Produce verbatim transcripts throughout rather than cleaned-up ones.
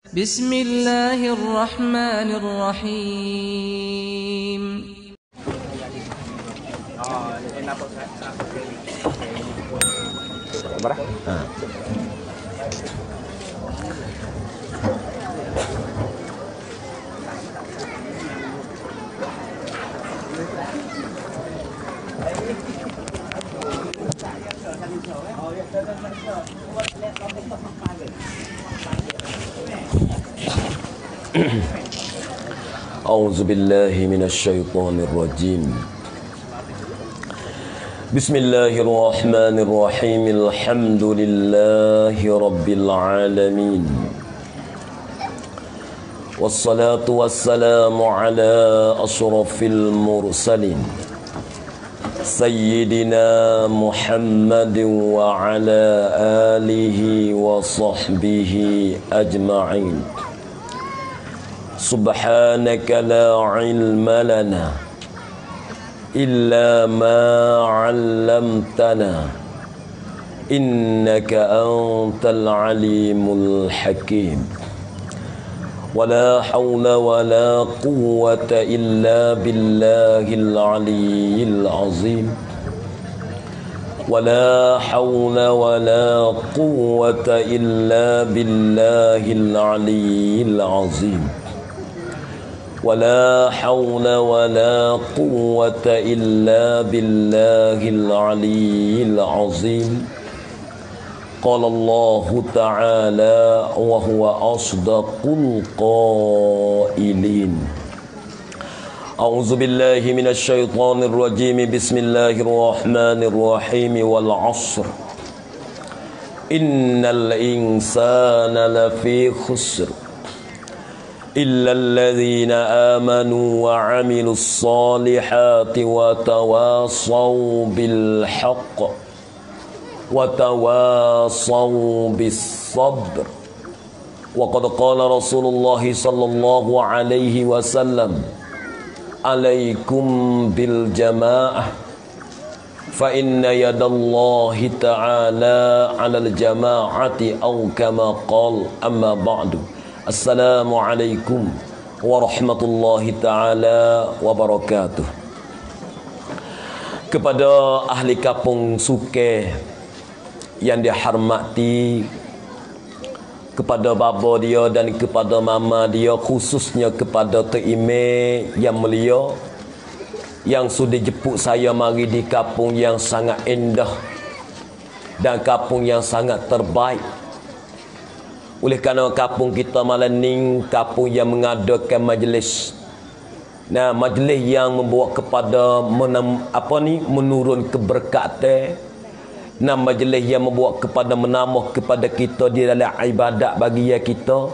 Bismillahirrahmanirrahim. Berapa? Ha. A'udzu billahi minasyaitonir rajim. Bismillahirrahmanirrahim. Alhamdulillahi rabbil alamin. Wassalatu wassalamu ala asyrafil mursalin Sayyidina Muhammadin wa ala alihi wa sahbihi ajma'in. Subhanaka la ilma lana illa ma 'allamtana innaka antal alimul hakim. Wala hawla wala quwwata illa billahil aliyyil azim. Wala hawla wala quwwata illa billahil aliyyil azim. Wala hawla wala quwwata illa billahil aliyyil azim. Qala Allah Ta'ala wa huwa asdaqul qailin. A'udzu billahi minasy syaithanir rajim. Bismillahirrahmanirrahim. Wal 'ashr. Innal insana lafi khusr illa alladhina amanu wa 'amilus solihati wa tawassaw bil haqq wa tawasaw bis sabr. Wa qad qala Rasulullah sallallahu alaihi wasallam, alaikum bil jamaah fa inna yadallahi ta'ala 'alal jamaati aw kama qala. Amma ba'du. Assalamu alaikum warahmatullahi ta'ala wabarakatuh. Kepada ahli kampung Sukeh yang dihormati, kepada bapa dia dan kepada mama dia, khususnya kepada Tok Ime yang mulia yang sudah jemput saya mari di kampung yang sangat indah dan kampung yang sangat terbaik. Oleh kerana kampung kita malam ni kampung yang mengadakan majlis. Nah, majlis yang membawa kepada menem, apa ni menurun keberkatan. Nah, majlis yang membawa kepada menambah kepada kita di dalam ibadat bagi ya kita.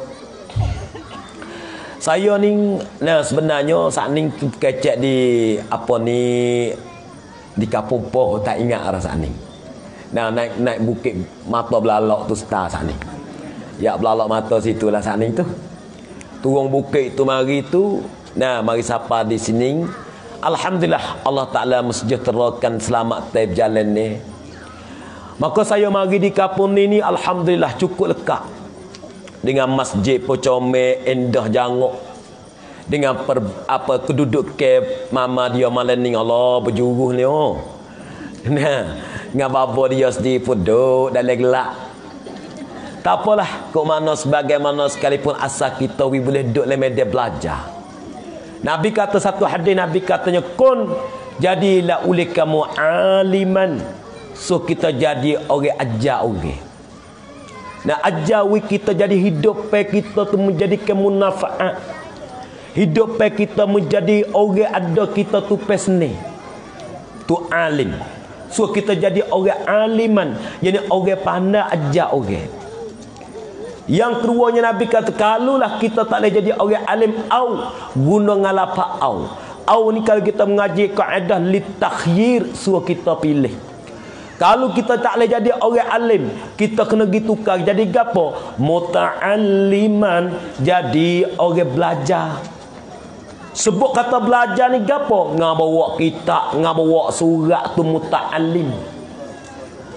Saya ni nah sebenarnya saat ni kecek di apa ni di kampung Poh, tak ingat arah saat ni. Nah, naik naik bukit mata belalak tu star saat ni. Ya, belalak mata situlah saat ni tu. Turun bukit tu mari tu, nah mari sapa di sini. Alhamdulillah Allah Taala mensejahterakan selamat tai berjalan ni. Maka saya mari di kampung ni ni alhamdulillah cukup lekat dengan masjid Pocome endah jangok, dengan per, apa keduduk ke mama dia malam ni Allah berjuruh ni oh. Nah, dengan bapa dia sendiri pun duduk dalam gelak. Tak apalah, kok mana sebagaimana sekalipun asal kita we boleh duduk dalam media belajar. Nabi kata satu hadis, Nabi katanya kun jadilah oleh kamu aliman. So kita jadi orang ajar orang. Nah, ajar we kita jadi hidup pe kita tu menjadi kemunafaat. Hidup pe kita menjadi orang ada kita tu pesne. Tu alim. So kita jadi orang aliman, jadi orang pandai ajar orang. Yang keduanya Nabi kata kalulah kita tak boleh jadi orang alim au guna ngalapak au. Au ni kalau kita mengaji kaedah litakhyir, suruh kita pilih. Kalau kita tak boleh jadi orang alim, kita kena pergi tukar jadi gapo? Muta'alliman, jadi orang belajar. Sebut kata belajar ni gapo? Ngabawa kitab, ngabawa surat tu muta'allim.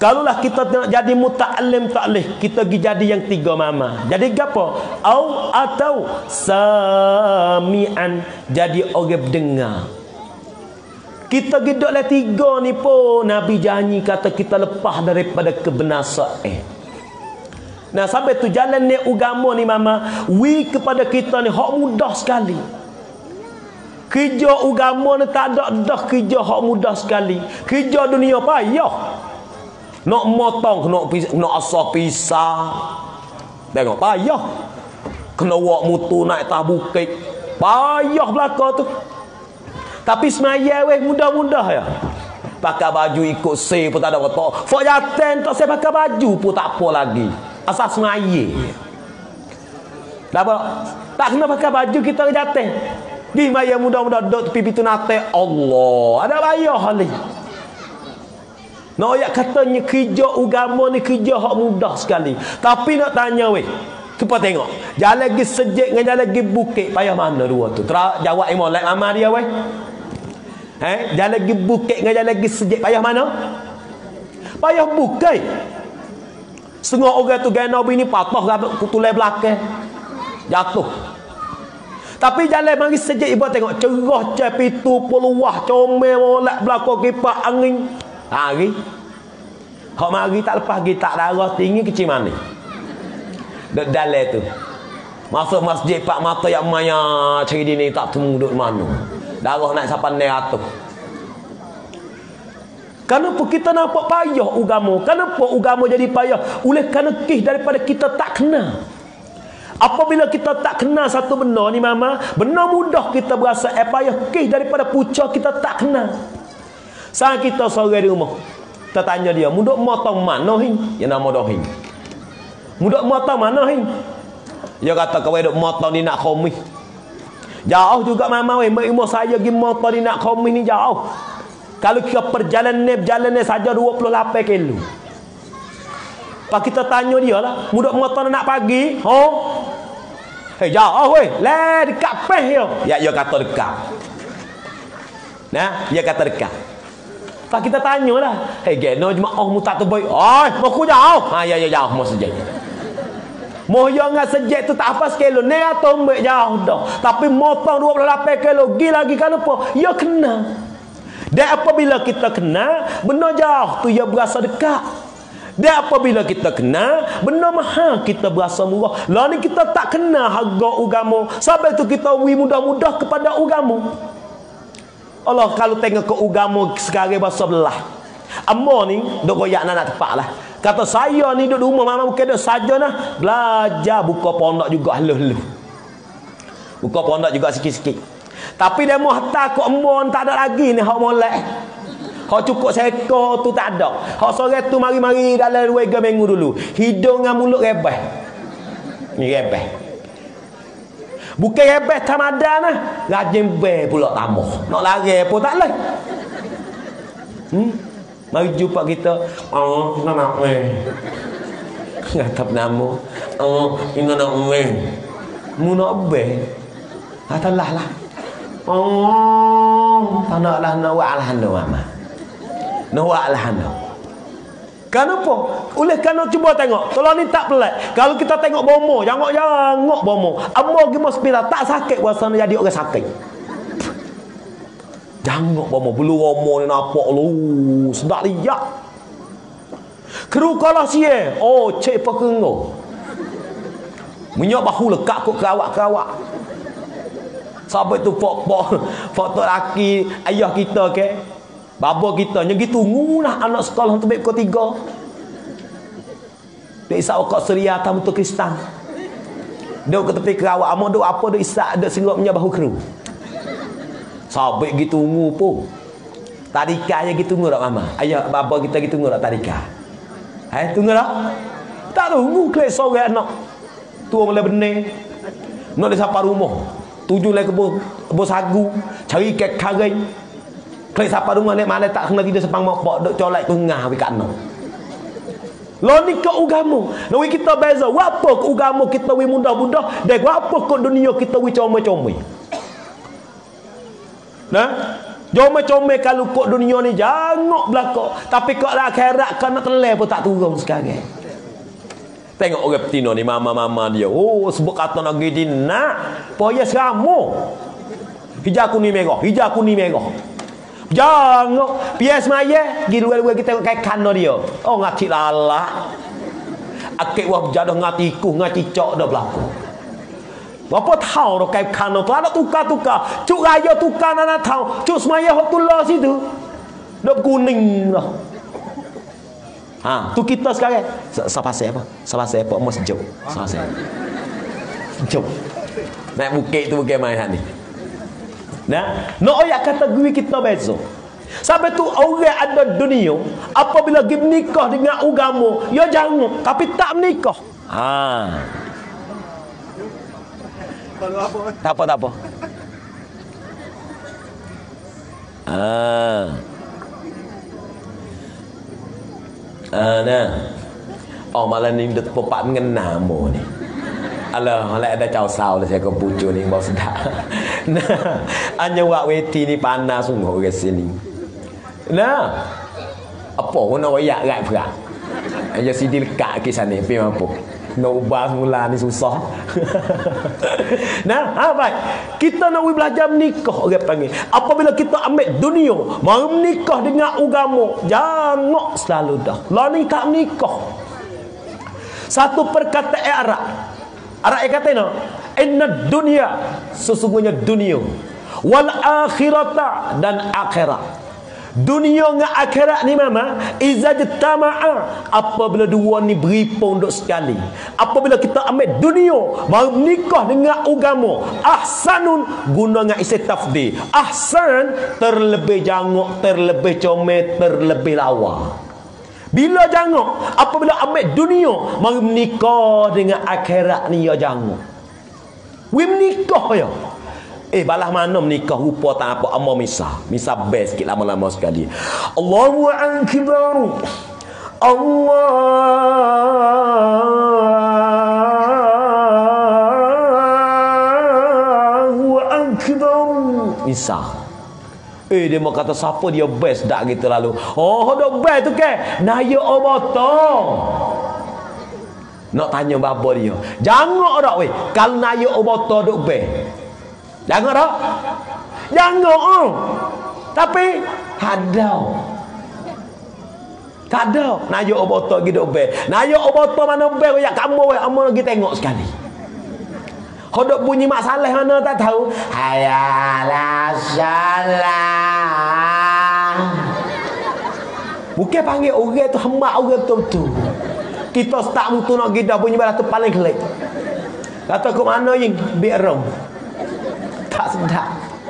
Kalaulah kita nak jadi muta'allim ta'lih, kita pergi jadi yang tiga mama. Jadi gapo? Au atau sami'an, jadi orang dengar. Kita gedok lah tiga ni pun Nabi janji kata kita lepas daripada kebinasaan. Nah, sampai tu jalan ni agama ni mama, wi kepada kita ni hak mudah sekali. Kerja agama ni tak ada dah kerja hak mudah sekali. Kerja dunia payah. Nak motong, nak nak asah pisah. Tengok payah. Kena wak mutu naik atas bukit. Payah belaka tu. Tapi semaya weh mudah-mudah ya. Pakai baju ikut say pun tak ada kata. Fak jaten tak saya pakai baju pun tak apa lagi. Asal semaya. Tak apa. Tak kena pakai baju kita jaten. Di maya mudah-mudah duduk tepi pintu nate. Allah, ada bayar ni. Nak ayat katanya kerja agama ni kerja hak mudah sekali. Tapi nak tanya weh. Cuba tengok. Jalan lagi sejik dengan jalan lagi bukit. Payah mana dua tu? Terus jawab imam like mama dia weh. Eh, jalan lagi bukit dengan jalan lagi sejik. Payah mana? Payah bukit. Setengah orang tu gana bini patah tulai belakang. Jatuh. Tapi jalan bagi sejik ibu tengok cerah capi tu peluah comel molek belakang kipas angin. Hari. Hak mari tak lepas pergi tak darah tinggi kecil mana. Dek dalam tu. Masuk masjid pak mata yang maya cari ni tak temu duduk mana. Darah naik sampai naik atas. Kenapa kita nampak payah agama? Kenapa agama jadi payah? Oleh kerana kih daripada kita tak kenal. Apabila kita tak kenal satu benda ni mama, benar mudah kita berasa eh payah kih daripada pucuk kita tak kenal. Sang kita seorang di rumah. Kita tanya dia, mudak motong mana hing? Ya nama dah hing. Mudak motong mana hing? Dia kata kau duk motong ni nak khamis. Jauh juga mama weh, mak saya pergi motor ni nak khamis ni jauh. Kalau kita perjalanan berjalan saja dua puluh lapan kilo. Pak kita tanya dia lah, mudak motor nak pagi, ho? Hei jauh weh, le dekat peh yo. Ya dia kata dekat. Nah, dia kata dekat. Pak kita tanya lah, hei geno jemaah mu tak terbaik. Oi, mau ku jauh. Ha ya ya jauh mau sejak. Mau yang ngah sejak tu tak apa sekilo, ni atau mbak jauh dah. Tapi motor dua puluh lapan kilo, gi lagi kenapa? Ya kena. Dan apabila kita kena, benar jauh tu ya berasa dekat. Dan apabila kita kena, benar mahal kita berasa murah. Lah ni kita tak kena harga agama. Sampai tu kita wi mudah-mudah kepada agama. Allah kalau tengok ke agama sekarang bahasa belah. Amor ni dok goyak nak tepat lah. Kata saya ni duduk rumah mama bukan duduk saja nah. Belajar buka pondok juga halus-halus. Buka pondok juga sikit-sikit. Tapi dia mau takut amor tak ada lagi ni hak molek. Hak cukup seko tu tak ada. Hak sore tu mari-mari dalam dua tiga minggu dulu. Hidung dengan mulut rebeh. Ni rebeh. Bukan rebeh tamadan lah. Rajin be pula tamuh. Nak lari pun tak leh. Hmm? Mari jumpa kita. Oh, nama eh. Ngatap nama. Oh, ini nama eh. Mu nak be. Atalah lah. Oh, tak nak lah nak wa'alah anda mama. Nak wa'alah anda. Kenapa? Oleh kerana cuba tengok. Kalau ni tak pelik. Kalau kita tengok bomo, jangok-jangok bomo. Amor pergi hospital tak sakit rasanya jadi orang sakit. Jangok bomo, bulu bomo ni nampak lu, sedap liat. Keru kalah sia. Oh, cek pekengo. Minyak bahu lekak kok kerawak-kerawak. Sampai tu pok-pok foto laki ayah kita ke bapa kita yang gitu tunggulah anak sekolah untuk pukul tiga. Dia isak okok seria tamu tu Kristen. Dia ke tepi kerawak amo duk apa duk isak duk singgok punya bahu keru. Sampai gitu tunggu pun. Tadika yang gitu tunggu tak mama. Ayah bapa kita gitu tunggu tak tadika. Hai tunggu tak? Tak tunggu klek sore anak. Tua mula benih. Nak dia sapa rumah. Tujuh lagi kebun, kebun sagu, cari kek karing. Klek sapa rumah ni mana tak kena tidak sepang mokok, dok colek tengah wi kat no. Lo ni ke agama. Lo kita beza, apa ke agama kita wi mudah-mudah, dan apa ke dunia kita wi comel-comel. Nah, Jom-jom kalau kok dunia ni jangok belakang. Tapi kok lah akhirat kan nak telai pun tak turun sekarang. Tengok orang betina ni, mama-mama dia. Oh, sebut kata nak pergi nak. Poya seramu. Hijau kuning merah. Hijau kuning merah. Jangan. Pias maya. Pergi luar-luar kita tengok kain dia. Oh, ngacik lalah. Akik wah berjadah ngatiku, ngacicok dah belakang. Berapa tahu dah kain kain tu. Ada tukar-tukar. Cuk raya tukar nak tahu. Cuk semaya hotullah situ. Dah kuning lah. Ha, tu kita sekarang. Siapa saya apa? Siapa saya apa? Mas jauh. Siapa saya? Jauh. Naik bukit tu bukan main ni. Nah, no ayat kategori kita besok. Sampai tu orang ada dunia, apabila pergi menikah dengan agama, ya jangan, tapi tak menikah. Ha. Kalau apa? Tak apa, tak apa. Ah. Ah, nah. Oh, malah ni dah pepak mengenal mo ni. Alah, malah ada caw sao lah saya ke pucuk ni bau sedap. Nah, hanya wak weti ni panas sungguh ke sini. Nah. Apa pun nak wayak rat berat. Aja sidi lekat ke sana pi mampu. Nak ubah semula ni susah. Nah, ha baik. Kita nak belajar menikah orang panggil. Apabila kita ambil dunia, mau menikah dengan agama, jangan selalu dah. Lah ni tak menikah. Satu perkataan Arab. Arab yang kata no, inna dunya, sesungguhnya dunia, wal akhirata, dan akhirat. Dunia dengan akhirat ni mama iza jtama'a, apabila dua ni berhimpun duk sekali. Apabila kita ambil dunia mau menikah dengan agama, ahsanun guna dengan isim tafdhil. Ahsan terlebih jangok, terlebih comel, terlebih lawa. Bila jangok, apabila ambil dunia mau menikah dengan akhirat ni ya jangok. We menikah ya. Eh balah mana menikah rupa tak apa amma misah. Misah best sikit lama-lama sekali. Allahu akbar. Allahu akbar. Misah. Eh dia mau kata siapa dia best dak gitu lalu. Oh dak best tu ke? Naya obotong. Nak tanya bapa dia. Jangan dak weh. Kalau naya obotong duk best. Jangan tak? Jangan oh. Tapi ada. Tak ada. Nayo oboto gitu be. Nayo oboto mana be ya kamu we amo lagi tengok sekali. Hodok bunyi masalah mana tak tahu. Hayalah salah. Bukan panggil orang tu hamba orang tu. Kita start mutu nak gidah bunyi balas tu paling kelik. Kata ke mana yang biar rom. Tak sedap.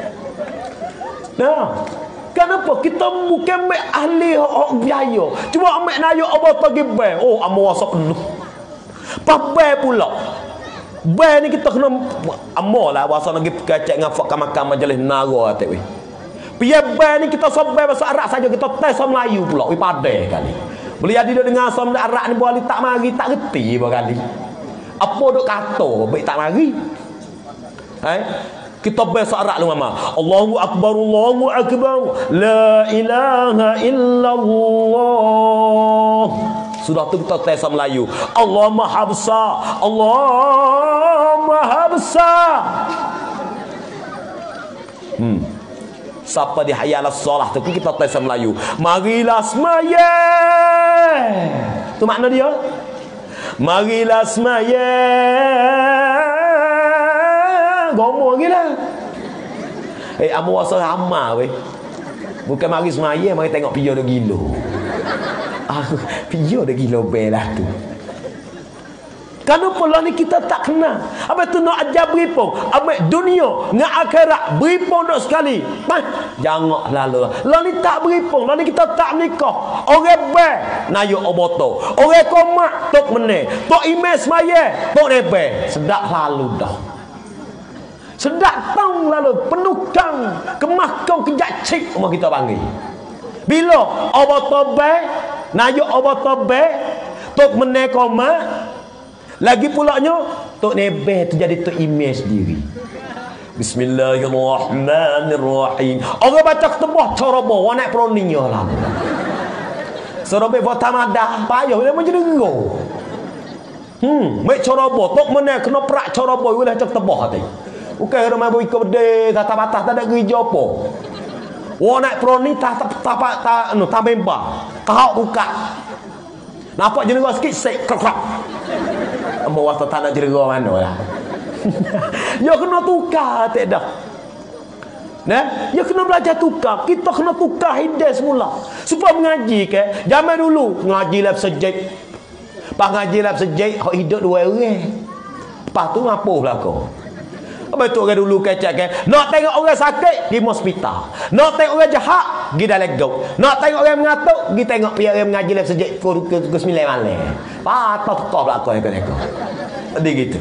Nah, kenapa kita bukan mek ahli hok biaya. Cuma mek nayo apa pagi be. Oh, amo wasa penuh. Papai pula. Be ni kita kena amo lah wasa lagi kacak ngafak makan majlis nara atik we. Piye be ni kita sampai bahasa Arab saja kita tes sama Melayu pula. We padai kali. Boleh jadi dengan sama Arab ni boleh tak mari tak reti berkali. Apa duk kata baik tak mari. Hai? Kita bahasa Arab lu mama. Allahu akbar, Allahu akbar. La ilaha illallah. Sudah tu kita tes Melayu. Allah Maha Besar. Allah Maha Besar. Hmm. Siapa di hayalah solah tu kita tes Melayu. Marilah semaya. Tu makna dia. Marilah semaya. Gomo lagi lah. Eh, amu rasa ramah weh. Bukan mari semaya, mari tengok piyo dah gila. Ah, piyo dah gila belah tu. Kenapa lah ni kita tak kenal? Apa tu nak ajar beripung? Ambil dunia dengan akhirat beripung dok sekali. Bah, jangan lalu. Lah ni tak beripung, lah ni kita tak nikah. Orang be nayo oboto. Orang komak tok meneh. Tok imej semaya, tok nebe. Sedak lalu dah. Sedak tang lalu penukang kemakau kejak cik rumah kita panggil. Bila oboto be nayo oboto be tok meneh komak lagi pulaknya tok nebe tu jadi tok imej sendiri. Bismillahirrahmanirrahim. Orang baca ketebah cara bawa naik peroninya lah. Serobek buat tamadah payah dia macam dengar. Hmm, mek cara bawa tok mana kena perak cara bawa boleh cak tebah hati. Bukan ramai bawa ikut berde kata batas tak ada gereja apa. Wah naik peroni tak tak tak tak anu tak member. Kau buka. Nampak jenera sikit sek krok. Ambo waktu tak nak jenera mana lah. Ya kena tukar tak dah. Nah, ya kena belajar tukar. Kita kena tukar hidayah semula. Supaya mengaji ke, zaman dulu ngaji lab sejak. Pas ngaji lab sejak hak hidup dua orang. Lepas tu ngapuh lah kau. Apa tu orang dulu kecak ke, nak tengok orang sakit pergi hospital. Nak tengok orang jahat pergi dalam gau. Nak tengok orang mengatuk pergi tengok pihak orang mengaji lab sejak pukul sembilan malam. Patah tukar pula kau ekor-ekor. Jadi gitu.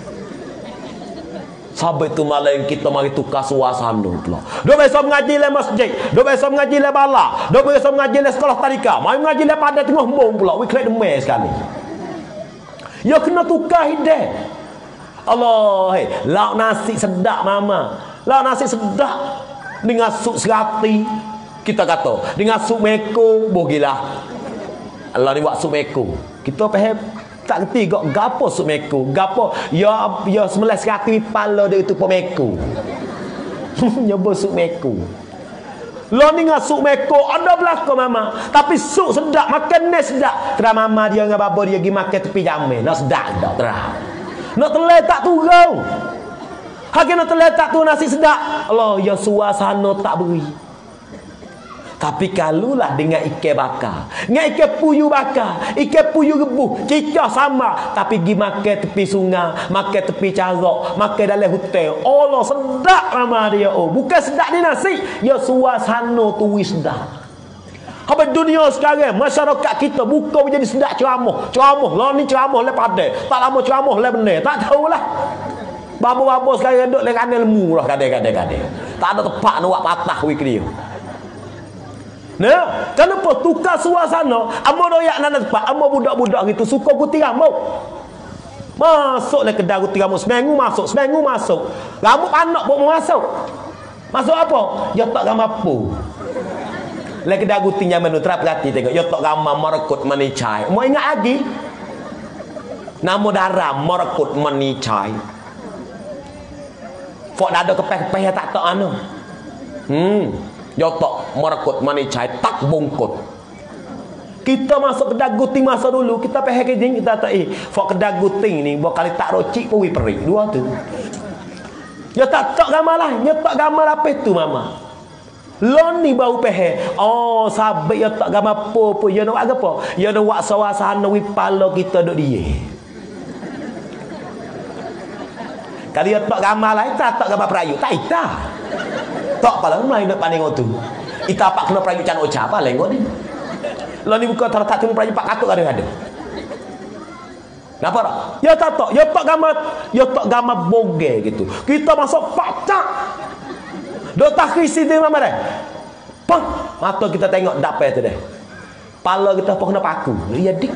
Sampai tu malam kita mari tukar suasana pula. Dok biasa mengaji dalam masjid, dok biasa mengaji dalam bala, dok biasa mengaji dalam sekolah tadika. Mari mengaji dalam pada tengah mbong pula. We kena demes sekali. Ya kena tukar hidayah. Allah, hey, lauk nasi sedap mama. Lauk nasi sedap dengan sup serati. Kita kata, dengan sup meko bogilah. Allah ni buat sup meko. Kita faham tak ngerti gak gapo sup meko. Gapo ya ya sebelas serati pala dia itu pemeko. Nyoba sup meko. Lo ni dengan sup meko ada belaka mama. Tapi sup sedap, makan ni sedap. Terus mama dia dengan bapa dia pergi makan tepi jamin. Nak sedap dak terus. Nak terletak turun. Hak nak terletak tu nasi sedap. Allah ya suasana tak beri. Tapi kalulah dengan ikan bakar, dengan ikan puyu bakar, ikan puyu rebuh, cicah sama. Tapi pergi makan tepi sungai, makan tepi carak, makan dalam hotel. Allah sedap nama dia. Oh, bukan sedap ni nasi, ya suasana tu sedap. Habis dunia sekarang, masyarakat kita buka menjadi sedap ceramah. Ceramah, lah ni ceramah lepas pada. Tak lama ceramah lepas benar. Tak tahulah. Babo-babo sekarang duduk lekan ilmu lah kadang-kadang. Tak ada tempat nak buat patah wik dia. Nah, kenapa tukar suasana? Amo doyak nak tempat, amo budak-budak gitu suka guti rambut. Masuklah kedai guti rambut seminggu masuk, seminggu masuk. Rambut panak pun masuk. Masuk apa? Ya tak gambar apa. Lah kedai guti zaman tu terperhati tengok, ya tak gambar merekut menicai. Mau ingat lagi? Nama darah merekut menicai. Fok dah ada kepeh-kepeh tak tak anu. Hmm. Jotok merekut manicai tak bungkut. Kita masuk kedai guting masa dulu kita peh kejing kita tak eh fok kedai guting ni buat kali tak rocik pun wi perik dua tu. Ya tak tak gambar lah, ya tak gambar apa tu mama. Lon ni bau peh. Oh sabit ya tak gambar apa pun ya nak buat apa? Ya nak buat suasana wi pala kita duk dia. Kalau ya tak gambar lah, tak tak gambar perayu, tak ita. Tak pala mulai nak panding tu. Ita pak kena perayu can oca apa lengok ni. Lo ni buka terletak tu perayu pak katuk ada-ada. Napa tak? Ya tak tak, ya tak gambar, ya tak gambar boge gitu. Kita masuk pacak. Dok tak kisi dia mama dah. Pang, mata kita tengok dapat tu dah. Pala kita apa kena paku. Ya dik.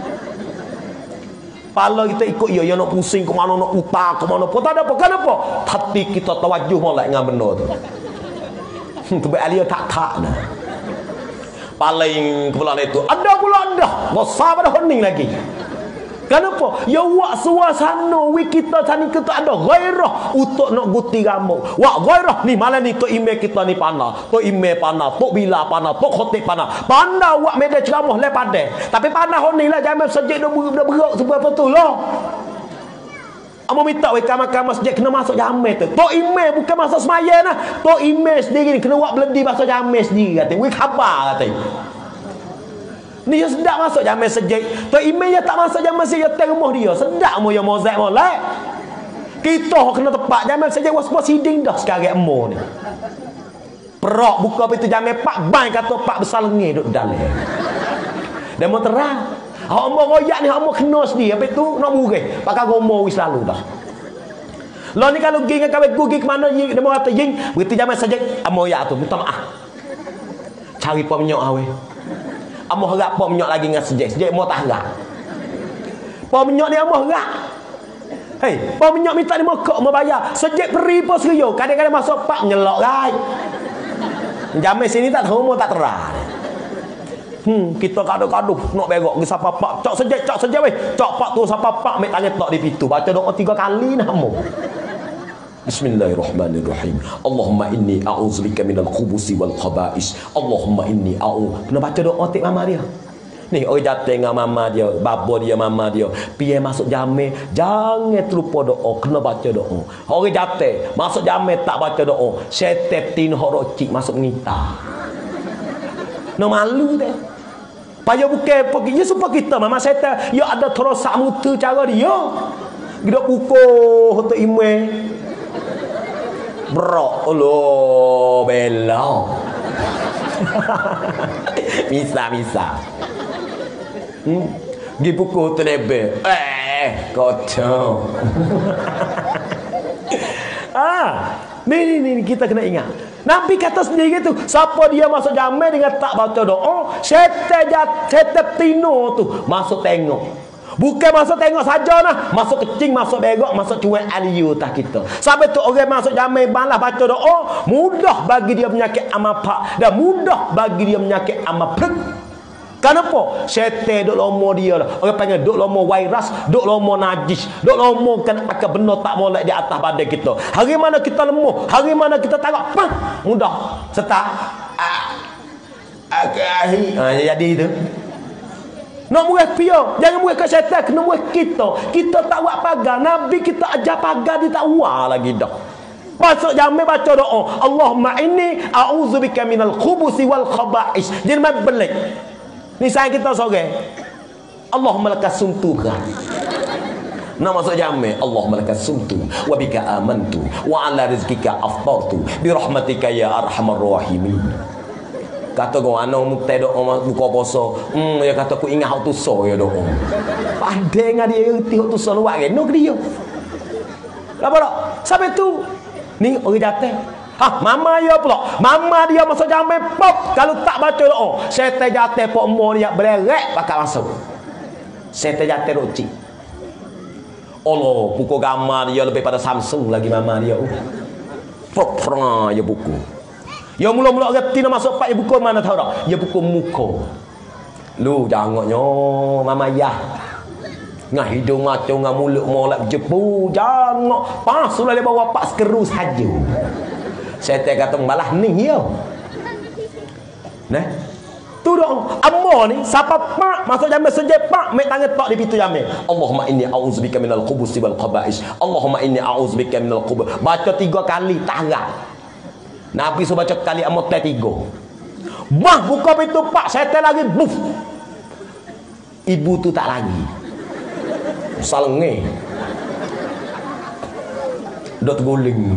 Pala kita ikut ya, ya nak pusing ke mana nak putar ke mana pun tak ada apa. Kenapa? Hati kita tawajuh molek dengan benda tu. Tu baik alia tak-tak dah. Paling kepala itu ada pula dah. Besar pada hening lagi. Kenapa? Ya wak suasana wi kita tani kita ada gairah untuk nak guti rambut. Wak gairah ni malam ni tok email kita ni panah. Tok email panah, tok bila panah, tok khotib panah. Pandai wak media ceramah lepas dah. Tapi panah hening lah jangan sejak dah bergerak sebab betul lah. Amo minta we kamar-kamar masjid kena masuk jamai tu. Tok email bukan masuk semaya nah. Tok email sendiri ni kena buat beledi masuk jamai sendiri kata. We khabar kata. Ni dia sedap masuk jamai masjid. Tok email dia tak masuk jamai masjid dia rumah dia. Sedap mo ya mozaik molek. Kita kena tepat jamai masjid was-was siding dah sekarang emo ni. Perok buka pintu jamai pak bai kata pak besar lengi duduk dalam. Dan mau terang. Hak mau royak ni hak mau kena sendiri. Apa tu nak murih. Pakai gomo wis selalu dah. Lo ni kalau pergi dengan kawan pergi ke mana dia mau kata jing, berarti zaman saja amo ya tu minta maaf. Cari pom minyak awe. Amo harap pom minyak lagi dengan sejak. Sejak mau tak harap. Pom minyak ni amo harap. Hei, pau minyak minta ni mokok mau bayar. Sejak beri pun serius. Kadang-kadang masuk pak nyelok gai. Jamai sini tak tahu mau tak terang. Hmm, kita kadu-kadu nak berok ke siapa pak. Cok sejak, cok sejak weh. Cok pak tu siapa pak mek tanya tok di pintu. Baca doa tiga kali namo. Bismillahirrahmanirrahim. Allahumma inni a'udzubika minal khubusi wal khaba'is. Allahumma inni a'udzu. Kena baca doa tik mama dia. Ni orang jatuh dengan mama dia, bapa dia, mama dia. Piye masuk jamai, jangan terlupa doa, kena baca doa. Orang jatuh masuk jamai tak baca doa, syaitan tin hok cik masuk ngita. No malu deh. Payah bukan pergi ya supaya kita mama syaitan ya ada terosak mutu cara dia. Dia pukul untuk imam. Bro, lo bela. Bisa, bisa. Hmm. Gi pukul tu lebe. Eh, kocok. ah, ni, ni ni kita kena ingat. Nabi kata sendiri tu, siapa dia masuk jamai dengan tak baca doa, syaitan jat, syaitan tino tu masuk tengok. Bukan masuk tengok saja nah, masuk kecing, masuk begok, masuk cuek aliu tak kita. Sampai tu orang masuk jamai balas baca doa, mudah bagi dia penyakit amapak dan mudah bagi dia penyakit amaprek. Kenapa? Syaitan duk lomo dia lah. Orang panggil duk lomo virus, duk lomo najis, duk lomo kan akan benda tak molek di atas badan kita. Hari mana kita lemah, hari mana kita tangkap, pah, mudah. Setak. Ah. Akahi. Ah, jadi itu. Nak murid pia, jangan murid kat syaitan, kena murid kita. Kita tak buat pagar, Nabi kita ajar pagar dia tak buat lagi dah. Masuk jamai baca doa, Allahumma inni a'udzubika minal khubusi wal khaba'is. Jangan belik. Ni saya kita sore. Allahumma lakas sumtuka. Nak masuk jamai, Allahumma lakas sumtu wa bika amantu wa ala rizqika aftartu bi rahmatika ya arhamar rahimin. Kata kau anak mutai doa buka puasa. Hmm, dia kata aku ingat hak tu so ya doa. Pandai dengan dia erti hak tu so luar ke no dia. Apa dak? Sampai tu ni orang jatuh. Ha, mama dia pula. Mama dia masuk jamai pop kalau tak baca doa. Syaitan jatuh pok mo dia bererek bakal masuk. Syaitan jatuh roci. Allah, pukul gambar dia lebih pada Samsung lagi mama dia. Pop frang ya buku. Ya mula-mula reti nak masuk pak ya buku mana tahu tak? Ya buku muka. Lu jangannya mama ya. Ngah hidung macam ngah mulut molek jepu jangan. Pasulah dia bawa pak sekeru saja. Saya kata balah ni ya. Nah. Tu dong ammo ni siapa pak masuk jamai sejak pak mek tangan tok di pintu jamai. Allahumma inni a'udzubika minal khubusi wal khaba'is. Allahumma inni a'udzubika minal khubus. Baca tiga kali tak harap. Nabi suruh baca kali amot tiga. Bah buka pintu pak syaitan lagi buf. Ibu tu tak lagi. Salenge. Dot guling.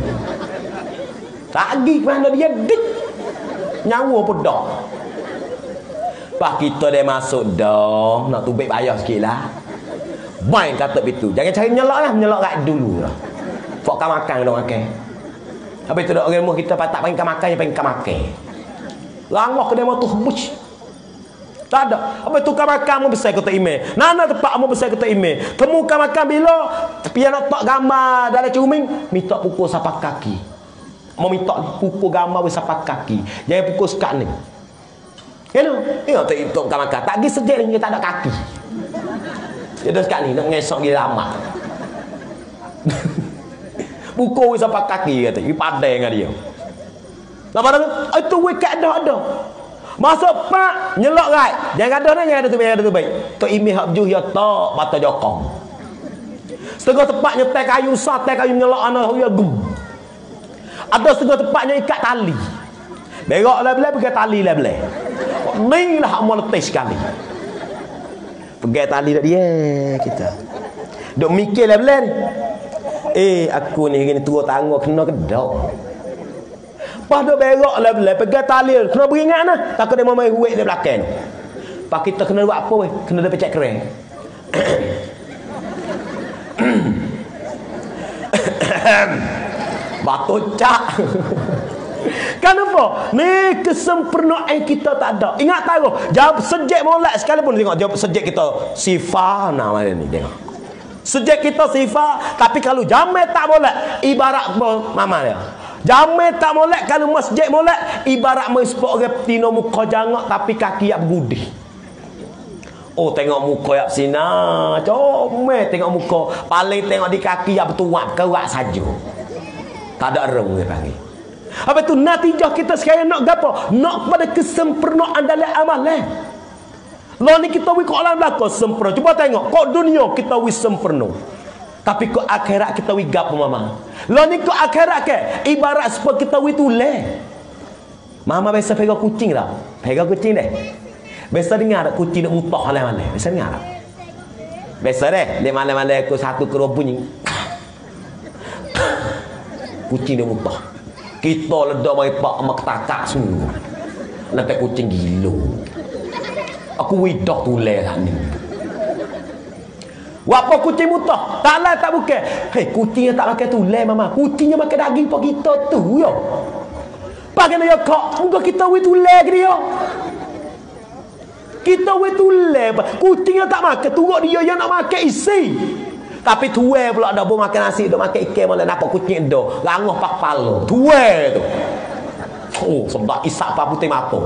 Lagi mana dia dik. Nyawa pun dah. Pak kita dia masuk dah. Nak tubik bayar sikit lah. Main kata begitu. Jangan cari nyelak lah. Nyelak kat dulu lah. Fok kau makan dong makan. Habis tu orang rumah kita tak pengen makan, yang pengen makan. Langah ke dia mau tu hembus. Tak ada. Habis tu kau makan mau besar kata email. Nana tempat mau besar kata email. Kamu kau makan bila pian nak tak gambar dalam cermin, minta pukul sapak kaki. Mau minta pukul gambar wis sapak kaki. Jangan pukul sekat ni. Ya no. Tengok tak itu kau makan. Tak gi sejak ni tak ada kaki. Dia dah sekat ni nak mengesok dia lama. Pukul sampai kaki kata, ini pandai dengan dia. Lama dah, itu wikat dah ada. Masuk pak, nyelok right. Jangan ada ni, jangan ada tu baik, ada tu baik. Tu imi hak juh ya tak bata jokong. Setengah tempatnya teh kayu sah, teh kayu nyelok anak ya gum. Ada setengah tempatnya ikat tali. Berok lah boleh, pegang tali lah boleh. Ni lah amal letih sekali. Pegang tali dah dia kita. Duk mikir lah boleh. Eh aku ni gini tua tangguh kena kedok. Pas duk berok lah boleh pegang tali kena beringat nah. Takut dia mau main huik di belakang. Pas kita kena buat apa weh? Kena dia pecek keren. Batu cak. Kenapa? Ni kesempurnaan kita tak ada. Ingat tahu, jawab sejak molek sekalipun tengok jawab sejak kita sifana mana ni tengok. Sejak kita sifat, tapi kalau jamai tak boleh, ibarat mama dia. Jamai tak boleh, kalau masjid boleh, ibarat menspok orang tino muka jangak tapi kaki yak bergudih. Oh, tengok muka yak sina, comel tengok muka, paling tengok di kaki yak bertuak kerak saja. Tak ada rem dia panggil. Apa tu natijah kita sekarang nak gapo? Nak pada kesempurnaan dalam amalan. Lah ni kita wi kok alam belaka sempurna. Cuba tengok, kok dunia kita wi sempurna. Tapi kok akhirat kita wi gapo mama? Lah ni kok akhirat ke ibarat seperti kita wi tule. Mama biasa pegang kucing dah. Pegang kucing deh. Biasa dengar kucing nak mutah malam-malam. Biasa dengar. Biasa deh, dia malam-malam aku satu kerok bunyi. Kucing dia mutah. Kita ledak mai pak mak takak semua. Nanti kucing gilo. Aku widak tule sana. Apa kucing mutah? Tak lah tak bukan. Hei, kucingnya tak makan tule mama. Kucingnya makan daging pak kita tu yo. Pakai dia kok, muka kita wi tule ke dia. Kita wi tule. Kucingnya tak makan, tunggu dia yang nak makan isi. Tapi tuwe pula dah bo makan nasi, dah makan ikan malah nampak kucing dah. Rangoh pak palo. Tuwe tu. Oh, sebab isak apa putih mata.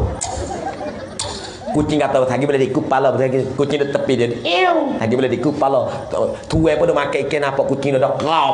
Kucing kata lagi boleh dikup pala, kucing dah tepi dia. Ew, lagi boleh dikup pala. Tuwe pun dah makan ikan apa kucing dah kau.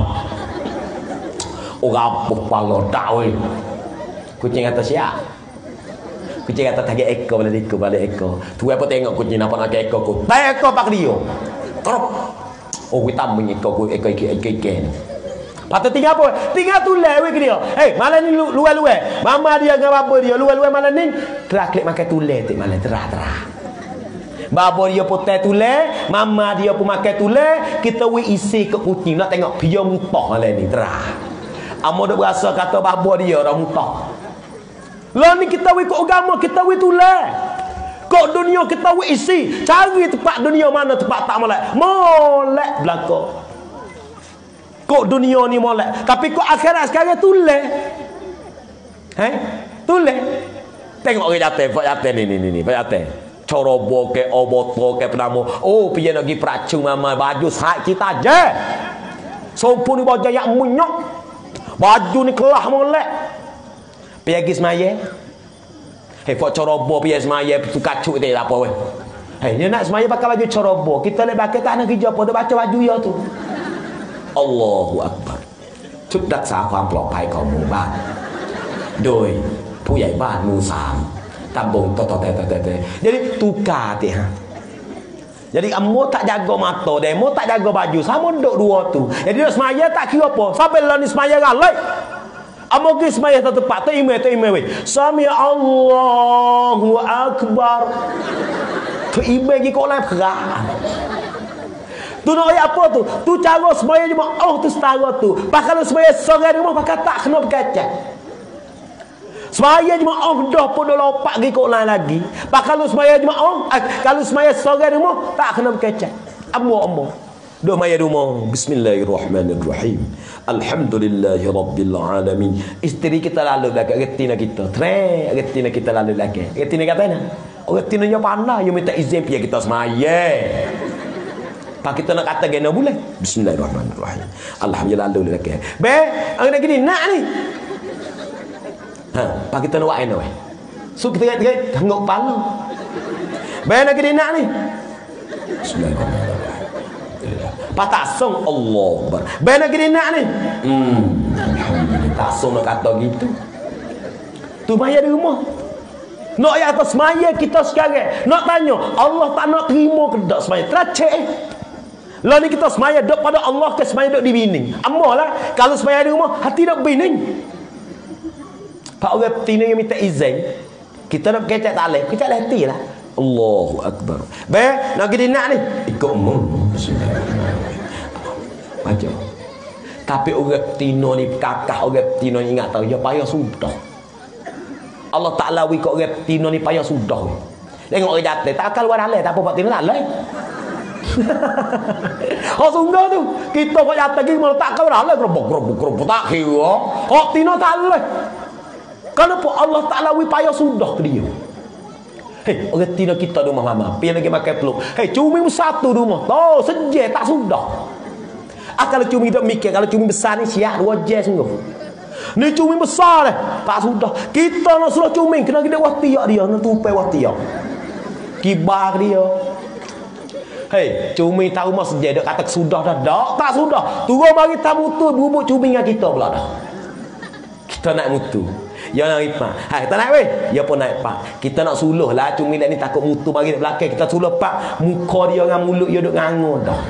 Oh, rapuh pala dak weh. Kucing kata siap. Kucing kata tagi ekor boleh dikup balik ekor. Tuwe pun tengok kucing nampak nak ekor ku. Tak ekor pak dia. Terus oh, kita mengikau ku ekor ekor ekor. Patut tinggal apa? Tinggal tu lewe ke dia. Eh, malam ni luar-luar. Mama dia dengan bapa dia luar-luar malam ni. Terak klik makan tule tik malam terah-terah. Bapa dia poteh tule, mama dia pun makan tule, kita we isi ke kucing nak tengok dia mutah malam ni terah. Amo dak berasa kata bapa dia dah mutah. Lah ni kita we ke agama, kita we tule. Kok dunia kita we isi. Cari tempat dunia mana tempat tak molek. Molek belaka. Kok dunia ni molek. Tapi kok akhirat sekarang tule. Heh? Tule. Tengok orang jatuh, pak jatuh ni ni ni ni, pak jatuh. Corobo ke oboto ke penamo. Oh, piye nak pergi peracu mama baju sak kita je. Sompun ni baju yang munyok. Baju ni kelah molek. Piye pergi semaya? Hei, pak corobo piye semaya tu kacuk dia apa weh. Hei, dia nak semaya pakai baju corobo. Kita lek pakai tak nak kerja apa, dia baca baju dia tu. Allahu Akbar ชุดรักษาความปลอดภัยของหมู่บ้านโดยผู้ใหญ่บ้านหมู่สามตำบลต่อๆๆๆ jadi tukar tu ha. Jadi amo tak jaga mata dia, amo tak jaga baju, sama duk dua tu. Jadi dia semaya tak kira apa. Sampai lah ni semaya galai. Amo pergi semaya satu tempat, tu imam, tu imam weh. Sami Allahu Akbar. Tu imam pergi kok lain perang. Tu nak ayat apa tu? Tu cara semaya je oh tu setara tu. Pak kalau semaya seorang rumah pakai tak kena berkaca. Semaya je oh dah pun dah lopak pergi kok lain lagi. Pak kalau semaya je oh kalau semaya seorang rumah tak kena berkaca. Ambo-ambo. Doa maya rumah. Bismillahirrahmanirrahim. Alhamdulillahi rabbil alamin. Isteri kita lalu belakang retina kita. Tre retina kita lalu belakang. Retina katanya. Oh retinanya pandai yang minta izin pihak kita semaya. Pak kita nak kata gena boleh. Bismillahirrahmanirrahim. Alhamdulillah lalu belakang. Be, angin gini nak ni. Ha, pak kita nak buat apa weh? So kita kata tengok kepala. Be nak gini nak ni. Bismillahirrahmanirrahim. Pak tak song Allah Akbar. Be nak gini nak ni. Hmm. Alhamdulillah. Tak song nak kata gitu. Tu maya di rumah. Nak ayat atas maya kita sekarang. Nak tanya, Allah tak nak terima ke tak semaya? Teracik. Lah ni kita semaya dok pada Allah ke semaya dok di bini. Amalah kalau semaya di rumah hati dok bini. Pak orang tina yang minta izin, kita nak kecek tak leh, kecek hati lah. Allahu Akbar. Be, nak pergi nak ni. Ikut umum. Baca. Tapi orang tina ni kakak orang tina ni ingat tahu, ya payah sudah. Allah Taala wi kok orang tina ni payah sudah. Tengok orang jatuh, tak akal wadah leh, tak apa pak tina tak leh. Oh sungguh tu kita kok jatuh lagi malah tak kau dah leh gerobok gerobok gerobok tak kira. Oh tina tak leh. Kenapa Allah Ta'ala wi payah sudah ke dia? Hei, orang tina kita rumah mama, pergi lagi makan peluk. Hei, cumi satu rumah. Oh, sejak tak sudah. Ah kalau cumi tak mikir, kalau cumi besar ni siap dua je sungguh. Ni cumi besar dah. Tak sudah. Kita nak suruh cumi kena kita watiak dia, nak tupai watiak. Kibar dia. Hei, cumi tahu mas je dak kata sudah dah. Dak, tak sudah. Turun bagi tamu tu bubuk cumi dengan kita pula dah. Kita nak mutu. Ya nak ipak. Hai, kita naik weh. Ya pun naik pak. Kita nak suluh lah cumi ni takut mutu bagi belakang. Kita suluh pak. Muka dia dengan mulut dia duk ngangur dah.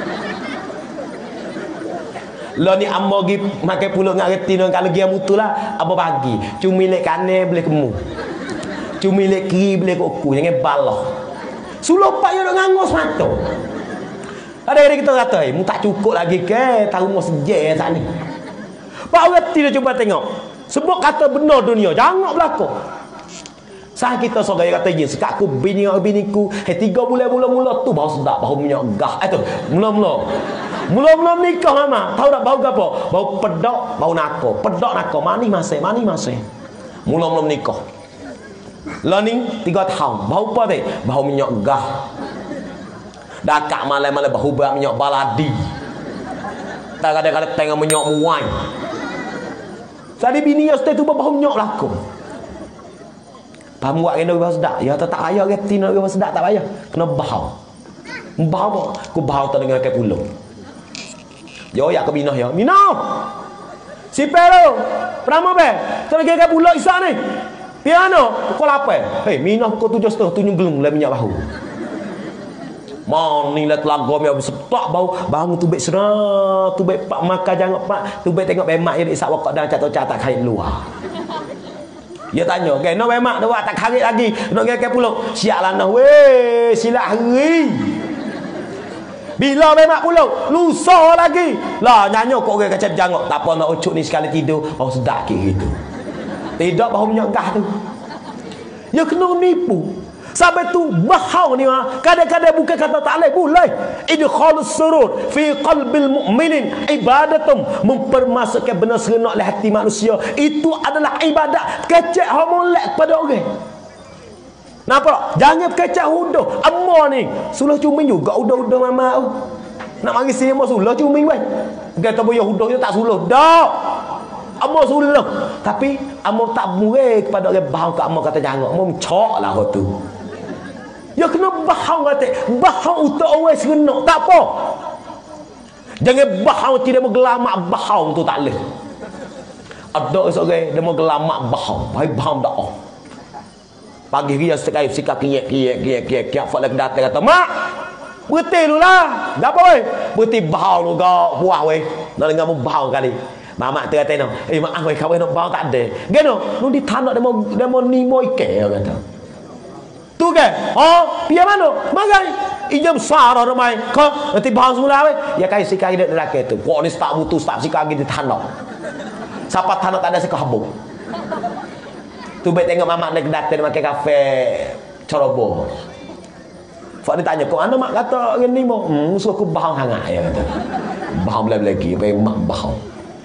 Lo ni ambo gi makan pulut ngak reti dengan kalau dia mutu lah apa bagi. Cumi lek kanan boleh kemu. Cumi lek kiri boleh kuku jangan balah. Suluh pak dia duk ngangur semata. Ada-ada kita kata, "Eh, mu tak cukup lagi ke? Tahu mau sejak saat ni." Pak reti dia cuba tengok. Sebab kata benar dunia, jangan berlaku. Sah kita seorang kata je, sekat aku bini bini ku, hey, tiga bulan mula-mula tu bau sedap, bau minyak gah. Eh tu, mula-mula. Mula-mula nikah mama, tahu tak bau apa? Bau pedok, bau nako. Pedok nako, mani masih, mani masih. Mula-mula nikah. Lah ni tiga tahun, bau apa tu? Bau minyak gah. Dakak malam-malam bau berat minyak baladi. Tak kadang-kadang tengok minyak muai. Tadi bini yang stay tu bau minyak laku. Paham buat kena bau sedap. Ya tak tak payah reti nak bau sedap tak payah. Kena bau. Bau apa? Ku bau tak dengan ke pulau. Yo ya ke binah ya. Minah. Si pero. Perama be. Tak lagi ke pulau isak ni. Piano pukul lapan. Hei, minah pukul tujuh setengah tujuh gelung lah minyak bahu. Mau ni lah telaga mi habis sepak bau bangun tu baik serah tu baik pak makan jangan pak tu baik tengok bemak dia isak wakak dan catat-catat kait luar. Dia tanya, "Okey, no bemak dah tak karit lagi. Nak ke pulau. Siap lah nah weh, silap hari." Bila bemak pulau, lusa lagi. Lah nyanyo kok orang kacap jangok. Tak apa nak ucuk ni sekali tidur, bau sedap ke gitu. Tidak bau minyak gah tu. Ya kena nipu. Sampai tu bahau ni kadang-kadang bukan kata tak boleh, boleh. Idkhalus surur fi qalbil mu'minin ibadatum, mempermasukkan benar serenok dalam hati manusia. Itu adalah ibadat. Kecek hak molek pada orang. Nampak? Jangan kecek huduh. Amma ni sulah cumi juga udah-udah mama tu. Nak mari sini mau sulah cumi weh. Kata boyo huduh dia tak sulah. Dak. Amma sulah. Tapi amma tak boleh kepada orang bahau kat amma kata jangan. Amma mencok lah hak tu. Ya kena bahau kata, bahau untuk orang serenok tak apa. Jangan bahau tidak menggelamak bahau tu tak boleh. Ada seorang dia menggelamak bahau, baik bahau dak oh. Pagi dia sekali sikap kiek kiek kiek kiek kiek fak lek datang kata, "Mak, berhenti dulu lah." Gapo weh? Berhenti bahau lu gak buah weh. Nak dengar mu bahau kali. Mama tu kata no, "Eh mak weh kau nak bahau tak ada." Geno, lu di tanah dia mau dia mau nimo ike kata. Tu ke? Oh, pia mana? Magai. Ijam besar orang main. Kau nanti bahang semula weh. Ya kai sikagi dia lelaki tu. Kok ni start butuh start sikagi di tanah. Siapa tanah tak ada sekabung. Tu baik tengok mamak nak datang makan kafe Ceroboh. Fak dia tanya, "Kok anda mak kata ni mo?" "Hmm, suruh aku bahang hangat ya kata." Bahang lagi, baik mak bahang.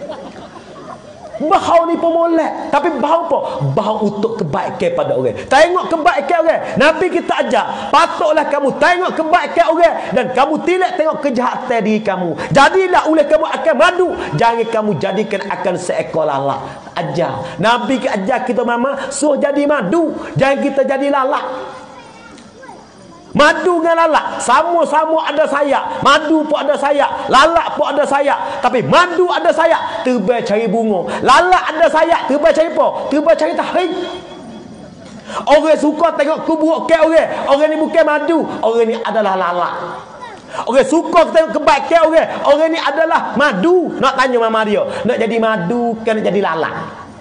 Bahau ni pun molek. Tapi bahau apa? Bahau untuk kebaikan pada orang. Tengok kebaikan orang. Nabi kita ajar, patutlah kamu tengok kebaikan orang dan kamu tidak tengok kejahatan diri kamu. Jadilah oleh kamu akan madu. Jangan kamu jadikan akan seekor lalat. Ajar. Nabi kita ajar kita mama suruh jadi madu. Jangan kita jadi lalat. Madu dengan lalat sama-sama ada sayap. Madu pun ada sayap, lalat pun ada sayap. Tapi madu ada sayap, terbang cari bunga. Lalat ada sayap, terbang cari apa? Terbang cari tahi. Orang suka tengok keburuk ke orang. Orang ni bukan madu, orang ni adalah lalat. Orang suka tengok kebaikan orang. Orang ni adalah madu. Nak tanya mama dia, nak jadi madu ke nak jadi lalat?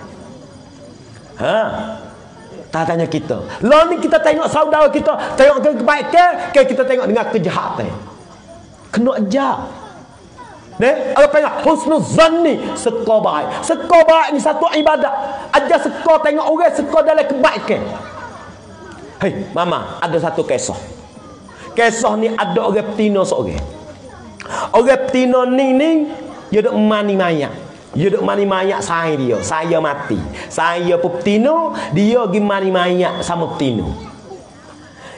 Ha? Tak tanya kita. Lalu ni kita tengok saudara kita, tengok ke kebaikan, ke kita tengok dengan kejahatan. Kena ajar. Ne, apa panggil husnul zanni, seka baik. Seka baik ni satu ibadat. Ajar seka tengok orang, seka dalam kebaikan. Hei, mama, ada satu kisah. Kisah ni ada orang betina seorang. Orang betina ni ni dia duk mani mayat. Dia duk mani mayat saya dia. Saya mati. Saya pun betina, dia pergi mani mayat sama betina.